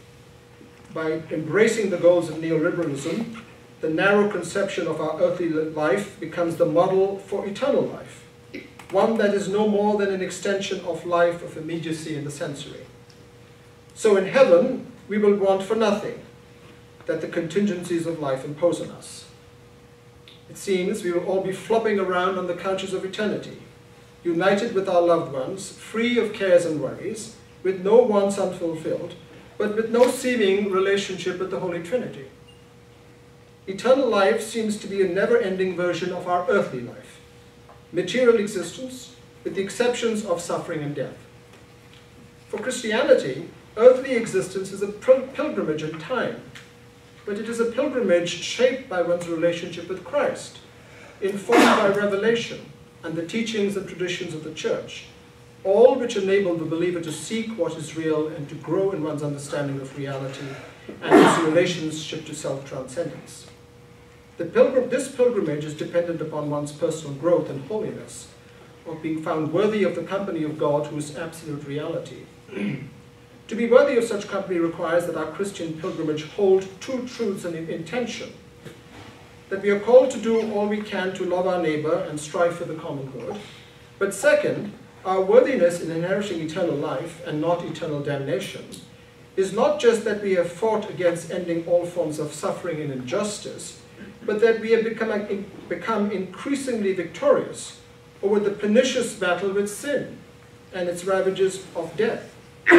By embracing the goals of neoliberalism, the narrow conception of our earthly life becomes the model for eternal life, one that is no more than an extension of life of immediacy in the sensory. So in heaven, we will want for nothing that the contingencies of life impose on us. It seems we will all be flopping around on the couches of eternity, united with our loved ones, free of cares and worries, with no wants unfulfilled, but with no seeming relationship with the Holy Trinity. Eternal life seems to be a never-ending version of our earthly life, material existence, with the exceptions of suffering and death. For Christianity, earthly existence is a pilgrimage in time, but it is a pilgrimage shaped by one's relationship with Christ, informed by revelation and the teachings and traditions of the Church, all which enable the believer to seek what is real and to grow in one's understanding of reality and its relationship to self-transcendence. The pilgrim, this pilgrimage is dependent upon one's personal growth and holiness, of being found worthy of the company of God, who is absolute reality. To be worthy of such company requires that our Christian pilgrimage hold two truths in intention: that we are called to do all we can to love our neighbor and strive for the common good, but second, our worthiness in inheriting eternal life and not eternal damnation is not just that we have fought against ending all forms of suffering and injustice, but that we have become, become increasingly victorious over the pernicious battle with sin and its ravages of death.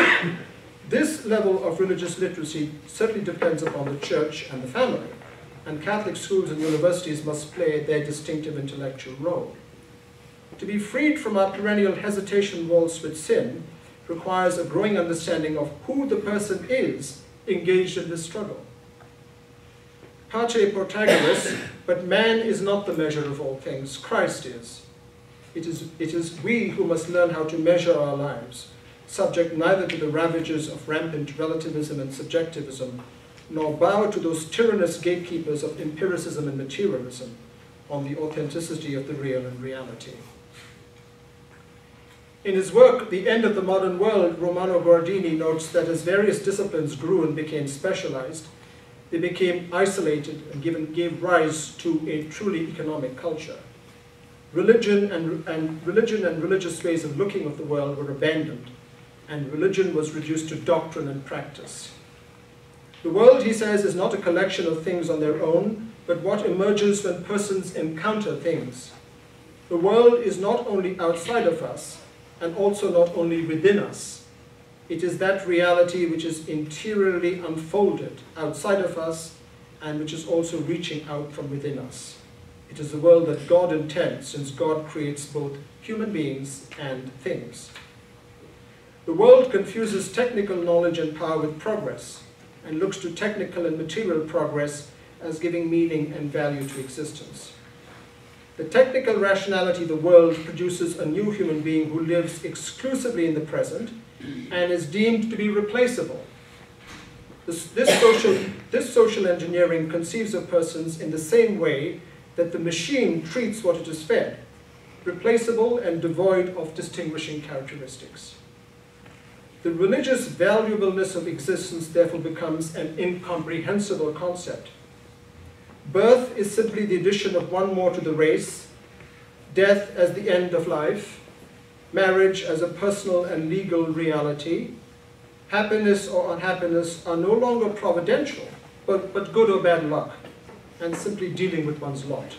This level of religious literacy certainly depends upon the church and the family, and Catholic schools and universities must play their distinctive intellectual role. To be freed from our perennial hesitation waltz with sin requires a growing understanding of who the person is engaged in this struggle. Pace Protagoras, but man is not the measure of all things, Christ is. It is, it is we who must learn how to measure our lives, subject neither to the ravages of rampant relativism and subjectivism, nor bow to those tyrannous gatekeepers of empiricism and materialism on the authenticity of the real and reality. In his work, The End of the Modern World, Romano Guardini notes that as various disciplines grew and became specialized, they became isolated and given, gave rise to a truly economic culture. Religion and, and, religion and religious ways of looking at the world were abandoned, and religion was reduced to doctrine and practice. The world, he says, is not a collection of things on their own, but what emerges when persons encounter things. The world is not only outside of us, and also not only within us. It is that reality which is interiorly unfolded outside of us, and which is also reaching out from within us. It is the world that God intends, since God creates both human beings and things. The world confuses technical knowledge and power with progress, and looks to technical and material progress as giving meaning and value to existence. The technical rationality of the world produces a new human being who lives exclusively in the present and is deemed to be replaceable. This, this, social, this social engineering conceives of persons in the same way that the machine treats what it is fed, replaceable and devoid of distinguishing characteristics. The religious valuableness of existence therefore becomes an incomprehensible concept. Birth is simply the addition of one more to the race, death as the end of life, marriage as a personal and legal reality. Happiness or unhappiness are no longer providential, but, but good or bad luck, and simply dealing with one's lot.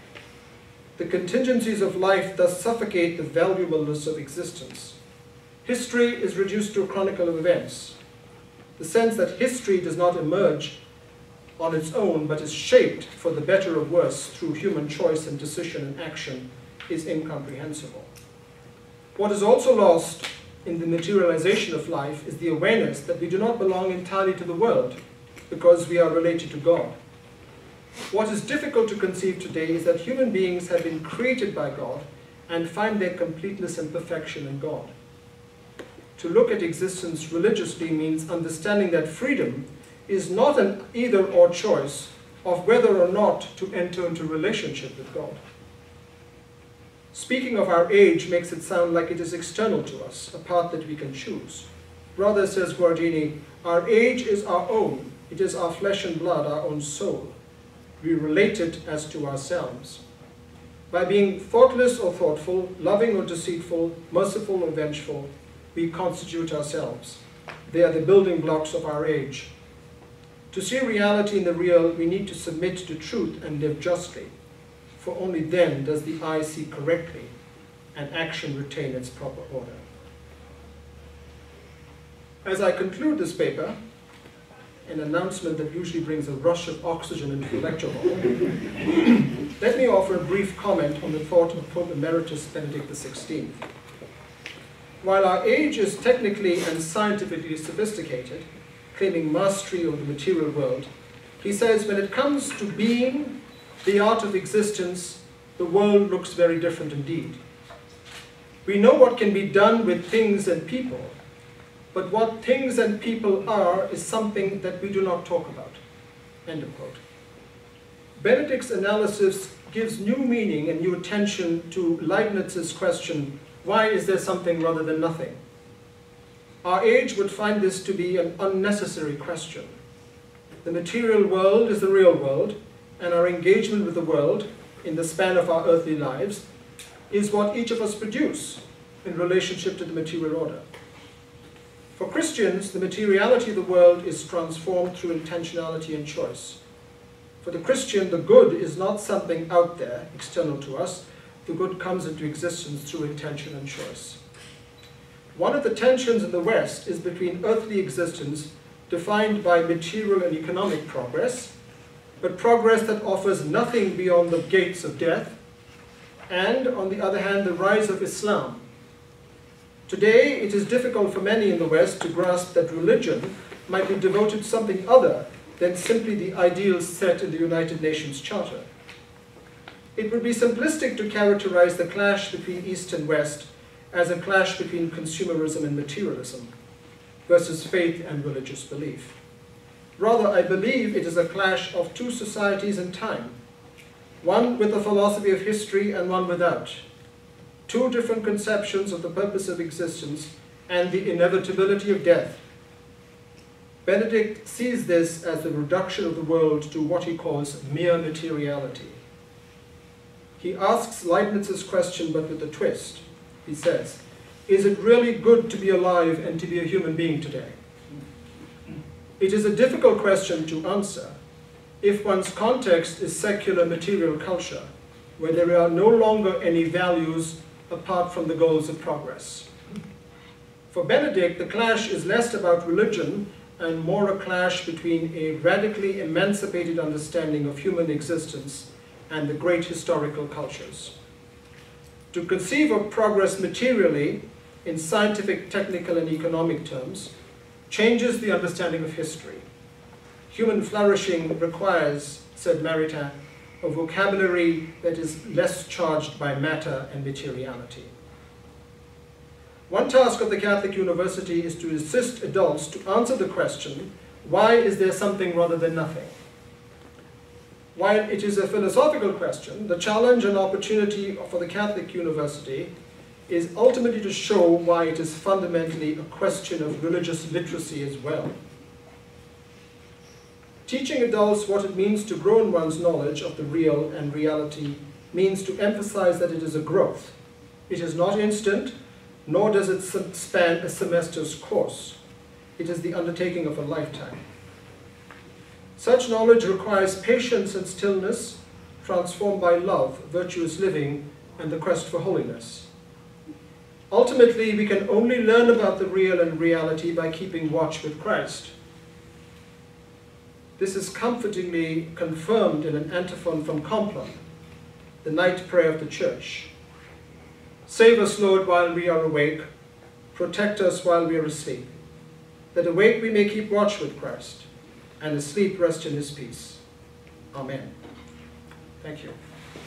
The contingencies of life thus suffocate the valuableness of existence. History is reduced to a chronicle of events. The sense that history does not emerge on its own, but is shaped for the better or worse through human choice and decision and action, is incomprehensible. What is also lost in the materialization of life is the awareness that we do not belong entirely to the world, because we are related to God. What is difficult to conceive today is that human beings have been created by God and find their completeness and perfection in God. To look at existence religiously means understanding that freedom is not an either-or choice of whether or not to enter into relationship with God. Speaking of our age makes it sound like it is external to us, a path that we can choose. Rather, says Guardini, our age is our own. It is our flesh and blood, our own soul. We relate it as to ourselves. By being thoughtless or thoughtful, loving or deceitful, merciful or vengeful, we constitute ourselves. They are the building blocks of our age. To see reality in the real, we need to submit to truth and live justly, for only then does the eye see correctly and action retain its proper order. As I conclude this paper, an announcement that usually brings a rush of oxygen into the lecture hall, let me offer a brief comment on the thought of Pope Emeritus Benedict the sixteenth. While our age is technically and scientifically sophisticated, claiming mastery over the material world, he says when it comes to being, the art of existence, the world looks very different indeed. We know what can be done with things and people, but what things and people are is something that we do not talk about. End of quote. Benedict's analysis gives new meaning and new attention to Leibniz's question, why is there something rather than nothing? Our age would find this to be an unnecessary question. The material world is the real world, and our engagement with the world in the span of our earthly lives is what each of us produce in relationship to the material order. For Christians, the materiality of the world is transformed through intentionality and choice. For the Christian, the good is not something out there, external to us. The good comes into existence through intention and choice. One of the tensions in the West is between earthly existence defined by material and economic progress, but progress that offers nothing beyond the gates of death, and, on the other hand, the rise of Islam. Today, it is difficult for many in the West to grasp that religion might be devoted to something other than simply the ideals set in the United Nations Charter. It would be simplistic to characterize the clash between East and West as a clash between consumerism and materialism versus faith and religious belief. Rather, I believe it is a clash of two societies in time, one with a philosophy of history and one without, two different conceptions of the purpose of existence and the inevitability of death. Benedict sees this as the reduction of the world to what he calls mere materiality. He asks Leibniz's question, but with a twist. He says, is it really good to be alive and to be a human being today? It is a difficult question to answer if one's context is secular material culture, where there are no longer any values apart from the goals of progress. For Benedict, the clash is less about religion and more a clash between a radically emancipated understanding of human existence and the great historical cultures. To conceive of progress materially, in scientific, technical, and economic terms, changes the understanding of history. Human flourishing requires, said Maritain, a vocabulary that is less charged by matter and materiality. One task of the Catholic University is to assist adults to answer the question, why is there something rather than nothing? While it is a philosophical question, the challenge and opportunity for the Catholic University is ultimately to show why it is fundamentally a question of religious literacy as well. Teaching adults what it means to grow in one's knowledge of the real and reality means to emphasize that it is a growth. It is not instant, nor does it span a semester's course. It is the undertaking of a lifetime. Such knowledge requires patience and stillness, transformed by love, virtuous living, and the quest for holiness. Ultimately, we can only learn about the real and reality by keeping watch with Christ. This is comfortingly confirmed in an antiphon from Compline, the night prayer of the Church. Save us, Lord, while we are awake. Protect us while we are asleep. That awake we may keep watch with Christ, and asleep rest in his peace. Amen. Thank you.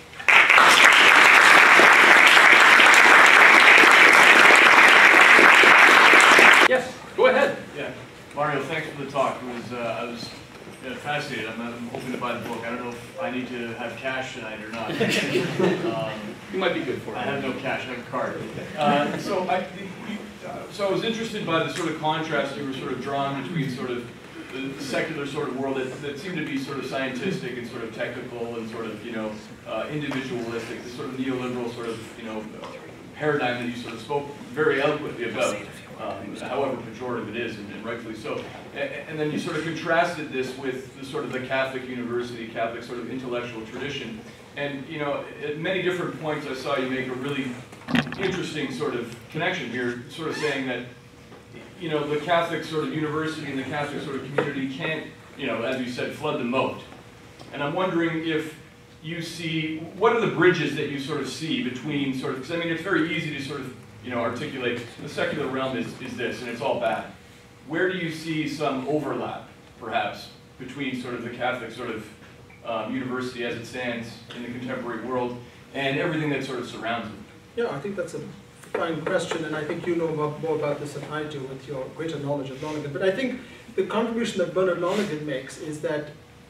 Yes, go ahead. Yeah, Mario, thanks for the talk. It was, uh, I was yeah, fascinated. I'm, I'm hoping to buy the book. I don't know if I need to have cash tonight or not. um, You might be good for it. I have no cash, I have a card. Uh, so, I, the, you, uh, so I was interested by the sort of contrast you were sort of drawn between sort of the, the secular sort of world that, that seemed to be sort of scientific and sort of technical and sort of, you know, uh, individualistic, this sort of neoliberal sort of, you know, uh, paradigm that you sort of spoke very eloquently about, um, however pejorative it is, and, and rightfully so. And, and then you sort of contrasted this with the sort of the Catholic university, Catholic sort of intellectual tradition. And, you know, at many different points I saw you make a really interesting sort of connection here, sort of saying that, you know, the Catholic sort of university and the Catholic sort of community can't, you know, as you said, flood the moat. And I'm wondering if you see, what are the bridges that you sort of see between sort of, because I mean, it's very easy to sort of, you know, articulate the secular realm is, is this, and it's all bad. Where do you see some overlap, perhaps, between sort of the Catholic sort of um, university as it stands in the contemporary world and everything that sort of surrounds it? Yeah, I think that's a fine question, and I think you know more about this than I do with your greater knowledge of Lonergan. But I think the contribution that Bernard Lonergan makes is that,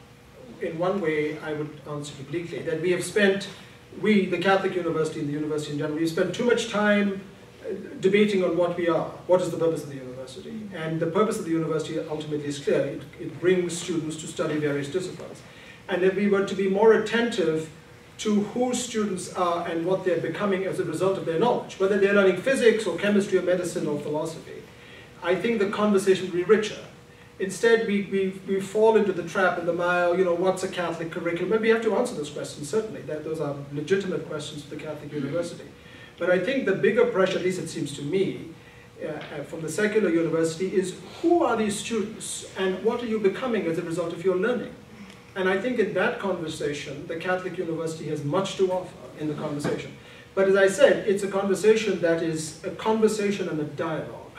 in one way, I would answer obliquely, that we have spent, we, the Catholic University and the university in general, we've spent too much time debating on what we are. What is the purpose of the university? And the purpose of the university ultimately is clear. It, it brings students to study various disciplines. And if we were to be more attentive to who students are and what they're becoming as a result of their knowledge, whether they're learning physics or chemistry or medicine or philosophy, I think the conversation would be richer. Instead, we, we, we fall into the trap and the mile, you know, what's a Catholic curriculum? But we have to answer those questions, certainly. That those are legitimate questions for the Catholic University. But I think the bigger pressure, at least it seems to me, uh, from the secular university is who are these students and what are you becoming as a result of your learning? And I think in that conversation, the Catholic University has much to offer in the conversation. But as I said, it's a conversation that is a conversation and a dialogue.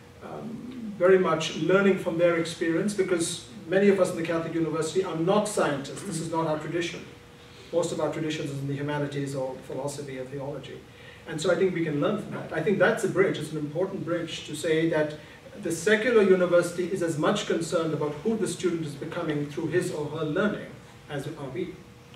Um, very much learning from their experience, because many of us in the Catholic University are not scientists. This is not our tradition. Most of our traditions is in the humanities or philosophy or theology. And so I think we can learn from that. I think that's a bridge. It's an important bridge to say that the secular university is as much concerned about who the student is becoming through his or her learning as are we.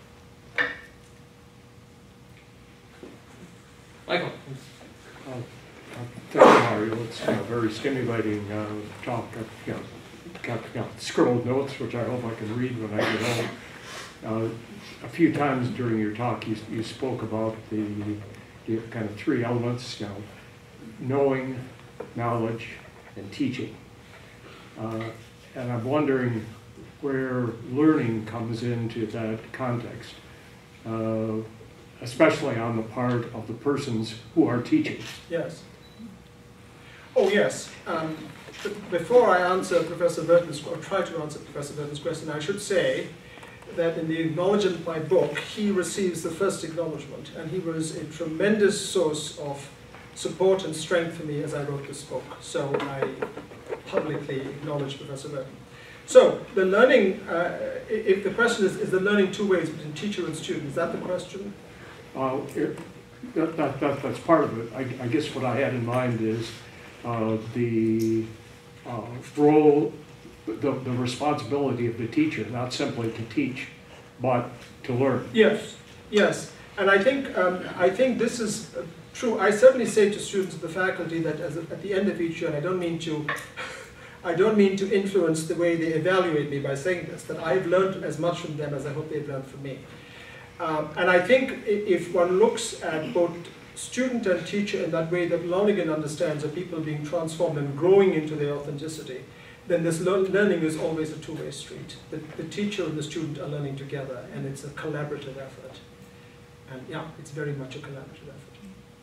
Michael. Uh, thank you, Mario. It's a very stimulating uh, talk. I've you know, got, got scribbled notes, which I hope I can read when I get home. Uh, a few times during your talk, you, you spoke about the, the kind of three elements, you know, knowing, knowledge, and teaching. Uh, and I'm wondering where learning comes into that context, uh, especially on the part of the persons who are teaching. Yes. Oh, yes. Um, before I answer Professor Burton's, or try to answer Professor Burton's question, I should say that in the acknowledgement of my book, he receives the first acknowledgement, and he was a tremendous source of support and strength for me as I wrote this book. So I publicly acknowledge Professor Burton. So the learning, uh, if the question is, is the learning two ways between teacher and student, is that the question? Uh, it, that, that, that, that's part of it. I, I guess what I had in mind is uh, the uh, role, the, the responsibility of the teacher, not simply to teach, but to learn. Yes, yes. And I think, um, I think this is uh, true. I certainly say to students at the faculty that as a, at the end of each year, and I don't mean to, I don't mean to influence the way they evaluate me by saying this, that I've learned as much from them as I hope they've learned from me. Um, and I think if one looks at both student and teacher in that way that Lonergan understands of people being transformed and growing into their authenticity, then this learning is always a two-way street. The, the teacher and the student are learning together, and it's a collaborative effort. And yeah, it's very much a collaborative effort.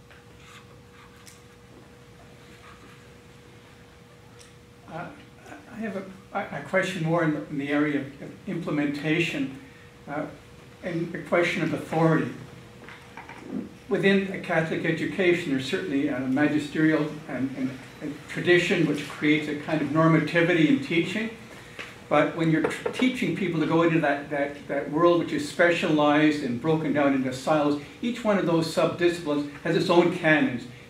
Uh, I have a, a question more in the, in the area of implementation uh, and the question of authority. Within a Catholic education, there's certainly a magisterial and, and, and tradition which creates a kind of normativity in teaching. But when you're teaching people to go into that, that, that world which is specialized and broken down into silos, each one of those sub-disciplines has its own canons.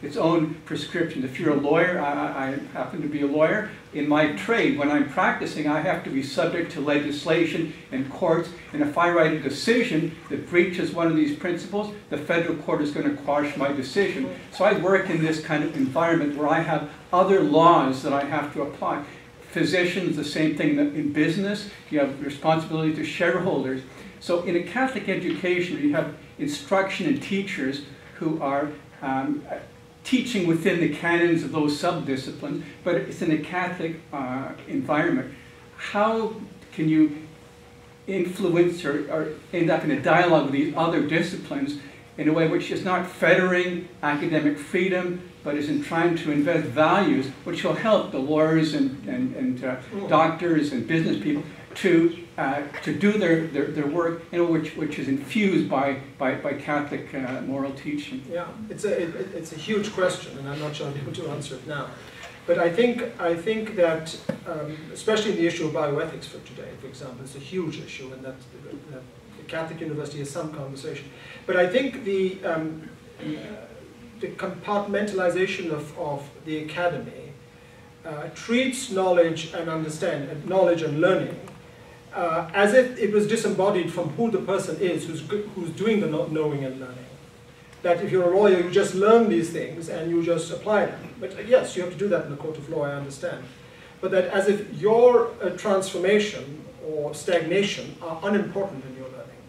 its own prescriptions. If you're a lawyer, I, I happen to be a lawyer. In my trade, when I'm practicing, I have to be subject to legislation and courts, and if I write a decision that breaches one of these principles, the federal court is going to quash my decision. So I work in this kind of environment where I have other laws that I have to apply. Physicians, the same thing in business. You have responsibility to shareholders. So in a Catholic education, you have instruction and teachers who are um, teaching within the canons of those sub-disciplines, but it's in a Catholic uh, environment. How can you influence or, or end up in a dialogue with these other disciplines in a way which is not fettering academic freedom, but is in trying to invest values which will help the lawyers and, and, and uh, doctors and business people to uh, to do their, their, their work, you know, which which is infused by by, by Catholic uh, moral teaching. Yeah, it's a it, it's a huge question, and I'm not sure I'll be able to answer it now. But I think I think that um, especially in the issue of bioethics for today, for example, it's a huge issue, and that, that the Catholic University has some conversation. But I think the um, uh, the compartmentalization of, of the academy uh, treats knowledge and understand uh, knowledge and learning uh, as if it was disembodied from who the person is who's who's doing the knowing and learning. That if you're a lawyer, you just learn these things and you just apply them. But uh, yes, you have to do that in the court of law, I understand. But that as if your uh, transformation or stagnation are unimportant in your learning.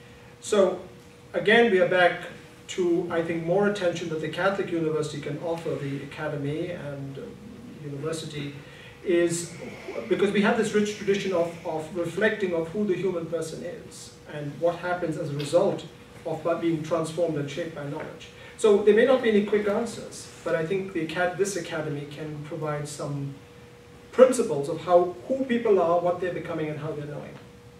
So again, we are back to, I think, more attention that the Catholic University can offer the academy and uh, university is because we have this rich tradition of, of reflecting of who the human person is and what happens as a result of being transformed and shaped by knowledge. So there may not be any quick answers, but I think the, this academy can provide some principles of how who people are, what they're becoming, and how they're knowing.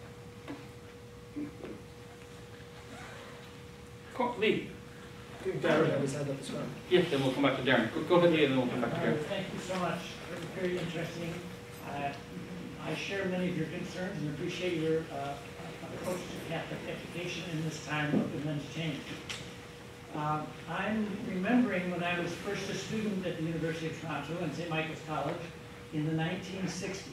Lee. I think Darren had his hand up as well. Yes, then we'll come back to Darren. Go, go ahead, Lee, and then we'll come back to Darren. Thank you so much. Very interesting. Uh, I share many of your concerns and appreciate your uh, approach to Catholic education in this time of immense change. Uh, I'm remembering when I was first a student at the University of Toronto and Saint Michael's College in the nineteen sixties.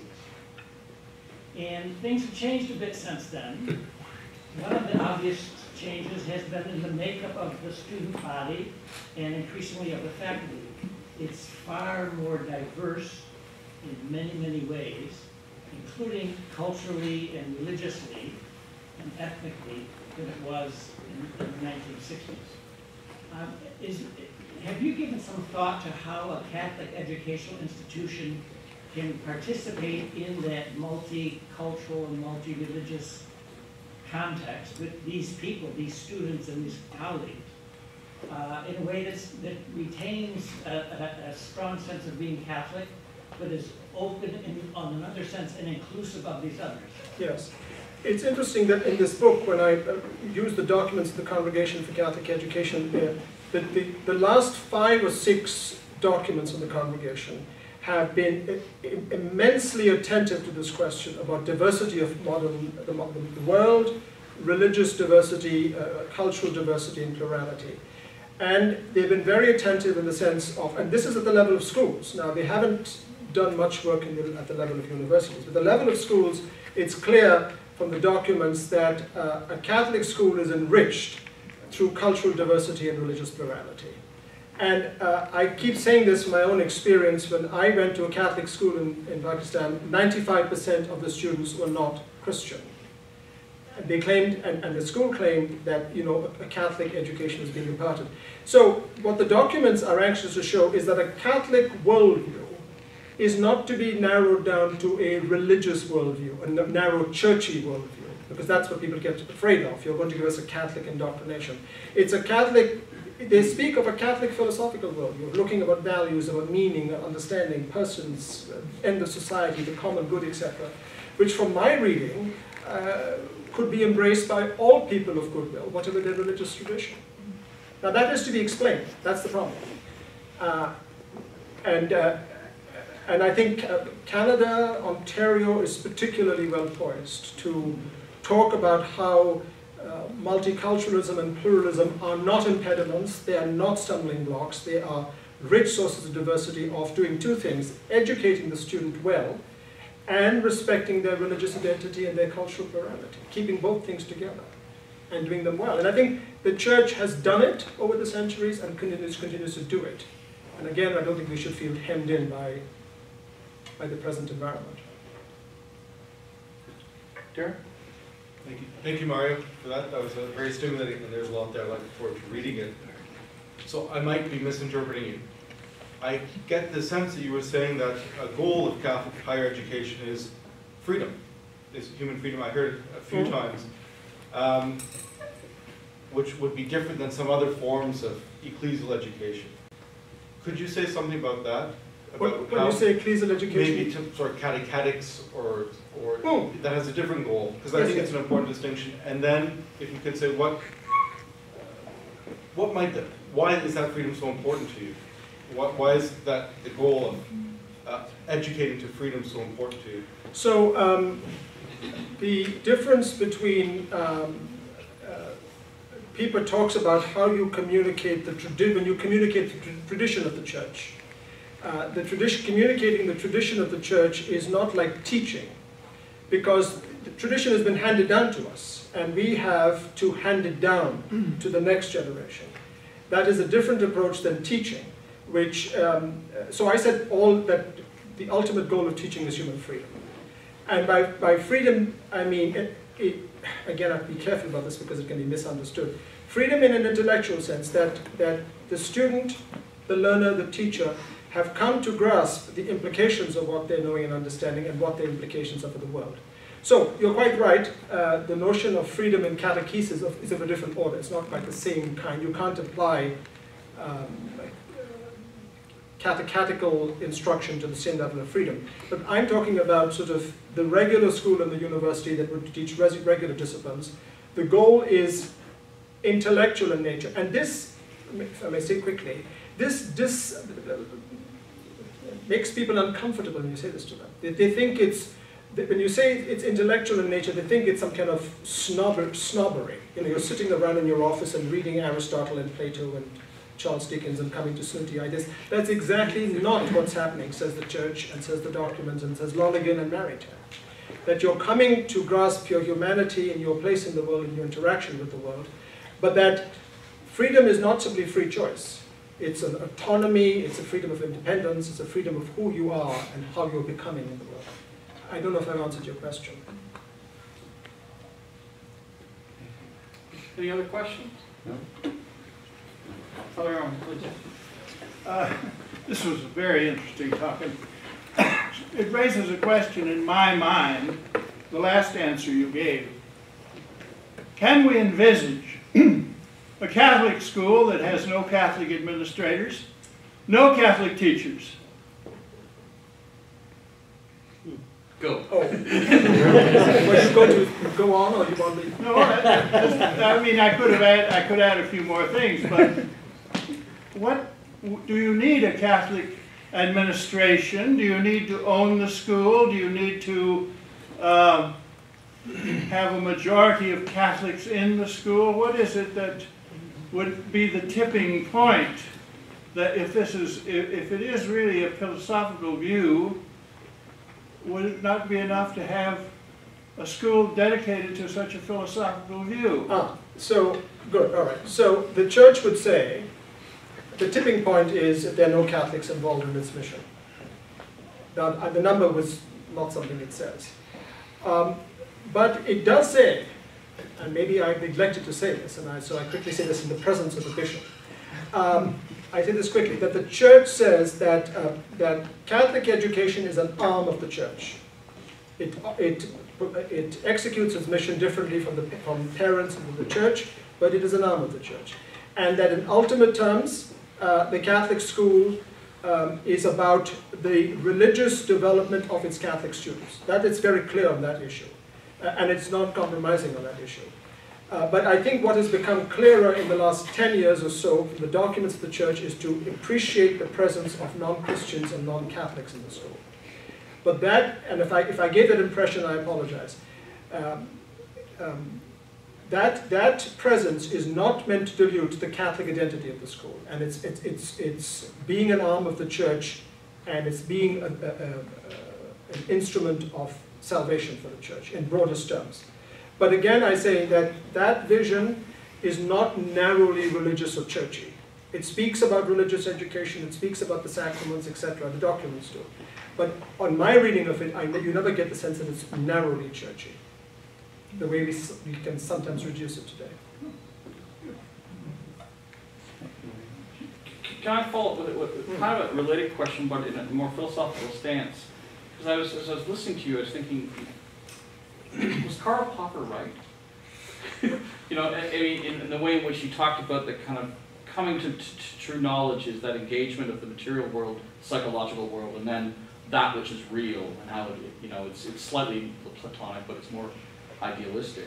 And things have changed a bit since then. One of the obvious changes has been in the makeup of the student body and increasingly of the faculty. It's far more diverse in many, many ways, including culturally and religiously and ethnically than it was in, in the nineteen sixties. Um, is, have you given some thought to how a Catholic educational institution can participate in that multicultural and multi-religious context with these people, these students and these colleagues, uh, in a way that's, that retains a, a, a strong sense of being Catholic, but is open in, on another sense and inclusive of these others? Yes. It's interesting that in this book, when I uh, use the documents of the Congregation for Catholic Education, uh, the, the, the last five or six documents of the congregation have been immensely attentive to this question about diversity of modern, the, the world, religious diversity, uh, cultural diversity, and plurality. And they've been very attentive in the sense of, and this is at the level of schools. Now, they haven't done much work in the, at the level of universities, but the level of schools, it's clear from the documents that uh, a Catholic school is enriched through cultural diversity and religious plurality. And uh, I keep saying this from my own experience. When I went to a Catholic school in, in Pakistan, ninety-five percent of the students were not Christian. And they claimed, and, and the school claimed, that you know a Catholic education was being imparted. So what the documents are anxious to show is that a Catholic worldview is not to be narrowed down to a religious worldview, a narrow churchy worldview, because that's what people get afraid of. You're going to give us a Catholic indoctrination. It's a Catholic, they speak of a Catholic philosophical worldview, looking about values, about meaning, understanding, persons, end of society, the common good, et cetera, which from my reading uh, could be embraced by all people of goodwill, whatever their religious tradition. Now that is to be explained. That's the problem. Uh, and uh, And I think uh, Canada, Ontario is particularly well poised to talk about how uh, multiculturalism and pluralism are not impediments, they are not stumbling blocks, they are rich sources of diversity of doing two things: educating the student well and respecting their religious identity and their cultural plurality, keeping both things together and doing them well. And I think the church has done it over the centuries and continues, continues to do it. And again, I don't think we should feel hemmed in by, by the present environment. Darren? Thank you, thank you, Mario, for that. That was uh, very stimulating, and there's a lot there. I look forward to reading it. So I might be misinterpreting you. I get the sense that you were saying that a goal of Catholic higher education is freedom, is human freedom. I heard it a few mm-hmm. times, um, which would be different than some other forms of ecclesial education. Could you say something about that? About when you say ecclesial education? Maybe to, sort of catechetics or, or oh. that has a different goal, because I yes, think yes. it's an important distinction. And then if you could say what, what might the, why is that freedom so important to you? What, why is that the goal of uh, educating to freedom so important to you? So um, the difference between um, uh, Pieper talks about how you communicate the tradi when you communicate the tra tradition of the church. Uh, the tradition, communicating the tradition of the church is not like teaching, because the tradition has been handed down to us, and we have to hand it down to the next generation. That is a different approach than teaching. Which, um, so I said all that the ultimate goal of teaching is human freedom. And by, by freedom, I mean, it, it, again, I have to be careful about this because it can be misunderstood. Freedom in an intellectual sense, that, that the student, the learner, the teacher have come to grasp the implications of what they're knowing and understanding and what the implications are for the world. So, you're quite right, uh, the notion of freedom in catechesis is of a different order. It's not quite the same kind. You can't apply um, catechetical instruction to the same level of freedom. But I'm talking about sort of the regular school and the university that would teach regular disciplines. The goal is intellectual in nature. And this, if I may say quickly, this, this makes people uncomfortable when you say this to them. They, they think it's, when you say it's intellectual in nature, they think it's some kind of snobber, snobbery. You know, you're sitting around in your office and reading Aristotle and Plato and Charles Dickens and coming to snooty ideas. That's exactly not what's happening, says the church and says the documents and says Lonergan and Marriott. That you're coming to grasp your humanity and your place in the world and your interaction with the world, but that freedom is not simply free choice. It's an autonomy, it's a freedom of independence, it's a freedom of who you are and how you're becoming in the world. I don't know if I've answered your question. Any other questions? No. Father Arm, uh, this was very interesting talking. It raises a question in my mind, the last answer you gave. Can we envisage a Catholic school that has no Catholic administrators, no Catholic teachers? Go. Oh. Well, you go to go on, or you want me? No, I, I mean I could have add, I could add a few more things, but what do you need a Catholic administration? Do you need to own the school? Do you need to uh, have a majority of Catholics in the school? What is it that would be the tipping point that if this is, if, if it is really a philosophical view, would it not be enough to have a school dedicated to such a philosophical view? Ah, so, good, all right. So the church would say the tipping point is if there are no Catholics involved in its mission. Now, the number was not something it says. Um, but it does say, and maybe I neglected to say this, and I, so I quickly say this in the presence of the bishop. Um, I say this quickly, that the church says that, uh, that Catholic education is an arm of the church. It, it, it executes its mission differently from, the, from parents and the church, but it is an arm of the church. And that in ultimate terms, uh, the Catholic school um, is about the religious development of its Catholic students. That is very clear on that issue. Uh, and it's not compromising on that issue. Uh, but I think what has become clearer in the last ten years or so from the documents of the church is to appreciate the presence of non-Christians and non-Catholics in the school. But that, and if I, if I gave that impression, I apologize. Um, um, that, that presence is not meant to dilute the Catholic identity of the school. And it's, it's, it's, it's being an arm of the church, and it's being a, a, a, a, an instrument of salvation for the church in broadest terms. But again, I say that that vision is not narrowly religious or churchy. It speaks about religious education, it speaks about the sacraments, et cetera, the documents do. But on my reading of it, I, you never get the sense that it's narrowly churchy, the way we, we can sometimes reduce it today. Can I follow up with, with kind of a related question, but in a more philosophical stance? Because I was, as I was listening to you, I was thinking, was Karl Popper right? You know, I, I mean, in, in the way in which he talked about the kind of coming to, to, to true knowledge is that engagement of the material world, psychological world, and then that which is real, and how it, you know, it's, it's slightly Platonic, but it's more idealistic.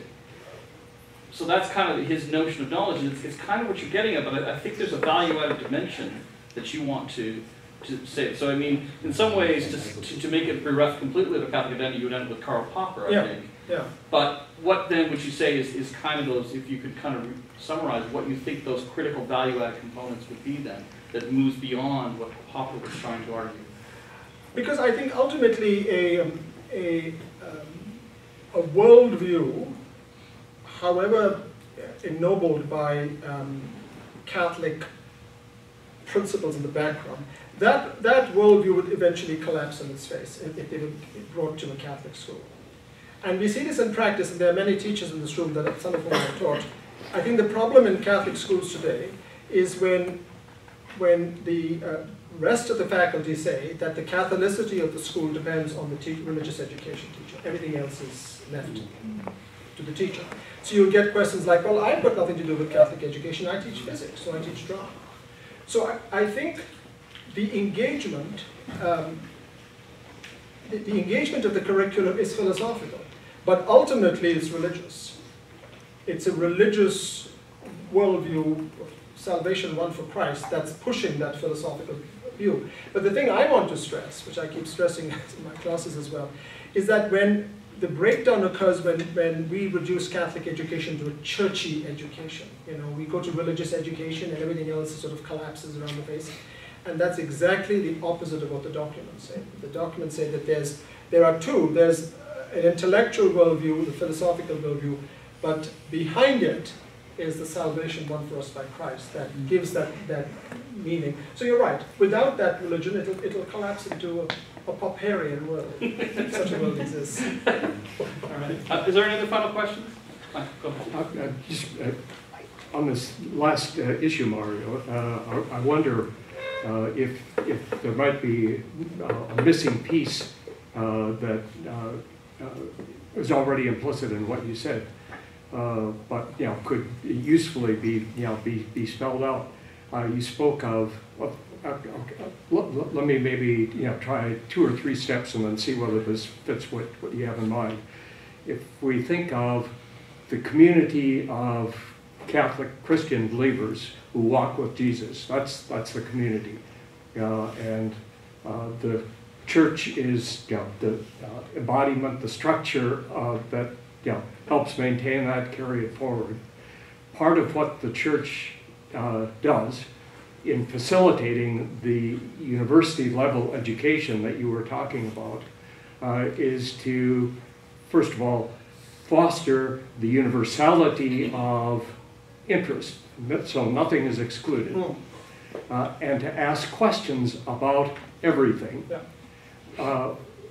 So that's kind of his notion of knowledge, and it's, it's kind of what you're getting at, but I, I think there's a value-added dimension that you want to, to say. So I mean, in some ways, to, to, to make it bereft completely of the Catholic identity, you would end up with Karl Popper, I yeah. think. Yeah. But what then would you say is, is kind of those, if you could kind of summarize what you think those critical value-added components would be then, that moves beyond what Popper was trying to argue? Because I think ultimately a, um, a, um, a worldview, however ennobled by um, Catholic principles in the background, that, that worldview would eventually collapse on its face if, if they were brought to a Catholic school. And we see this in practice, and there are many teachers in this room, that some of whom have taught. I think the problem in Catholic schools today is when, when the uh, rest of the faculty say that the Catholicity of the school depends on the te religious education teacher. Everything else is left to the teacher. So you'll get questions like, well, I've got nothing to do with Catholic education. I teach physics, so I teach drama. So I, I think the engagement, um, the, the engagement of the curriculum is philosophical, but ultimately it's religious. It's a religious worldview, salvation won for Christ, that's pushing that philosophical view. But the thing I want to stress, which I keep stressing in my classes as well, is that when the breakdown occurs when, when we reduce Catholic education to a churchy education. You know, we go to religious education and everything else sort of collapses around the face. And that's exactly the opposite of what the documents say. The documents say that there's, there are two. There's an intellectual worldview, the philosophical worldview, but behind it is the salvation won for us by Christ that mm-hmm. gives that, that meaning. So you're right. Without that religion, it'll, it'll collapse into a a Popperian world. Such a world exists. All right. Uh, is there any other final questions? Fine, go ahead. Uh, uh, just, uh, on this last uh, issue, Mario, uh, I, I wonder uh, if, if there might be uh, a missing piece uh, that uh, uh, is already implicit in what you said, uh, but you know, could usefully be you know be be spelled out. Uh, you spoke of. of Uh, okay. let, let me maybe you know try two or three steps and then see whether this fits what, what you have in mind. If we think of the community of Catholic Christian believers who walk with Jesus, that's that's the community, uh, and uh, the church is you know, the uh, embodiment, the structure uh, that you know, helps maintain that, carry it forward. Part of what the church uh, does in facilitating the university level education that you were talking about uh, is to, first of all, foster the universality of interest, so nothing is excluded, mm. uh, and to ask questions about everything yeah. uh,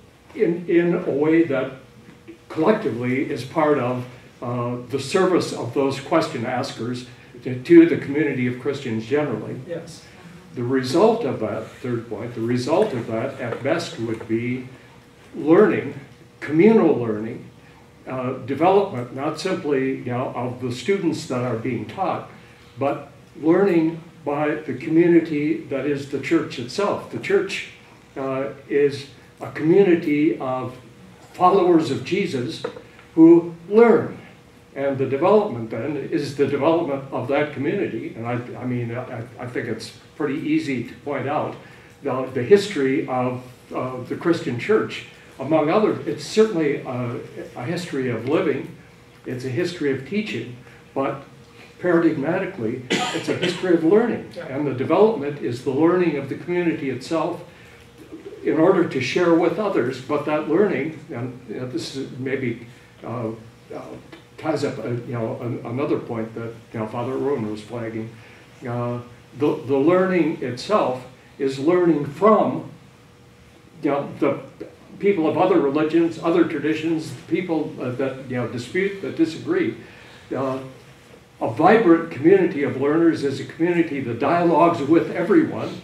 in, in a way that collectively is part of uh, the service of those question askers to the community of Christians generally. Yes. The result of that, third point, the result of that at best would be learning, communal learning, uh, development, not simply you know, of the students that are being taught, but learning by the community that is the church itself. The church uh, is a community of followers of Jesus who learn. And the development then is the development of that community. And I, I mean, I, I think it's pretty easy to point out the, the history of uh, the Christian church. Among others, it's certainly a, a history of living It's a history of teaching, but paradigmatically, it's a history of learning. And the development is the learning of the community itself in order to share with others. But that learning, and you know, this is maybe uh, uh, ties up uh, you know, an, another point that you know, Father Rowan was flagging. Uh, the, the learning itself is learning from you know, the people of other religions, other traditions, people uh, that you know, dispute, that disagree. Uh, a vibrant community of learners is a community that dialogues with everyone,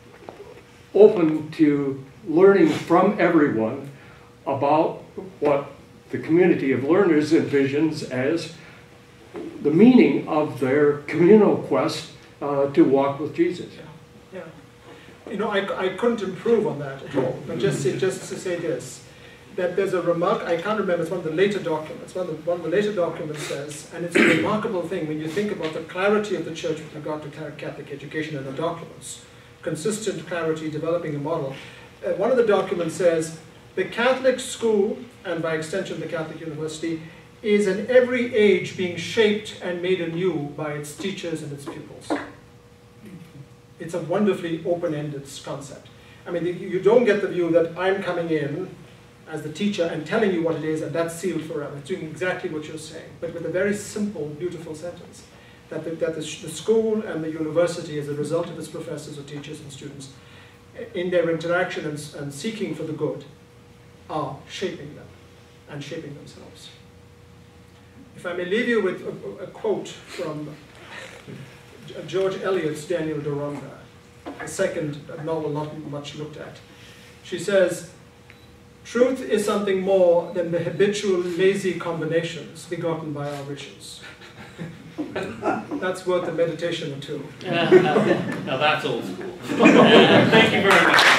open to learning from everyone about what the community of learners envisions as the meaning of their communal quest uh, to walk with Jesus. Yeah. You know, I, I couldn't improve on that at all, but just, just to say this, that there's a remark, I can't remember, it's one of the later documents, one of the, one of the later documents says, and it's a remarkable thing when you think about the clarity of the church with regard to Catholic education and the documents, consistent clarity, developing a model. Uh, one of the documents says, the Catholic school, and by extension the Catholic University, is in every age being shaped and made anew by its teachers and its pupils. It's a wonderfully open-ended concept. I mean, you don't get the view that I'm coming in as the teacher and telling you what it is and that's sealed forever. It's doing exactly what you're saying, but with a very simple, beautiful sentence. That, the, that the, the school and the university, as a result of its professors or teachers and students, in their interaction and, and seeking for the good, are shaping them and shaping themselves. If I may leave you with a, a quote from George Eliot's Daniel Deronda, a second novel not much looked at. She says, truth is something more than the habitual lazy combinations begotten by our wishes. That's worth a meditation or two. Now that's old school. Thank you very much.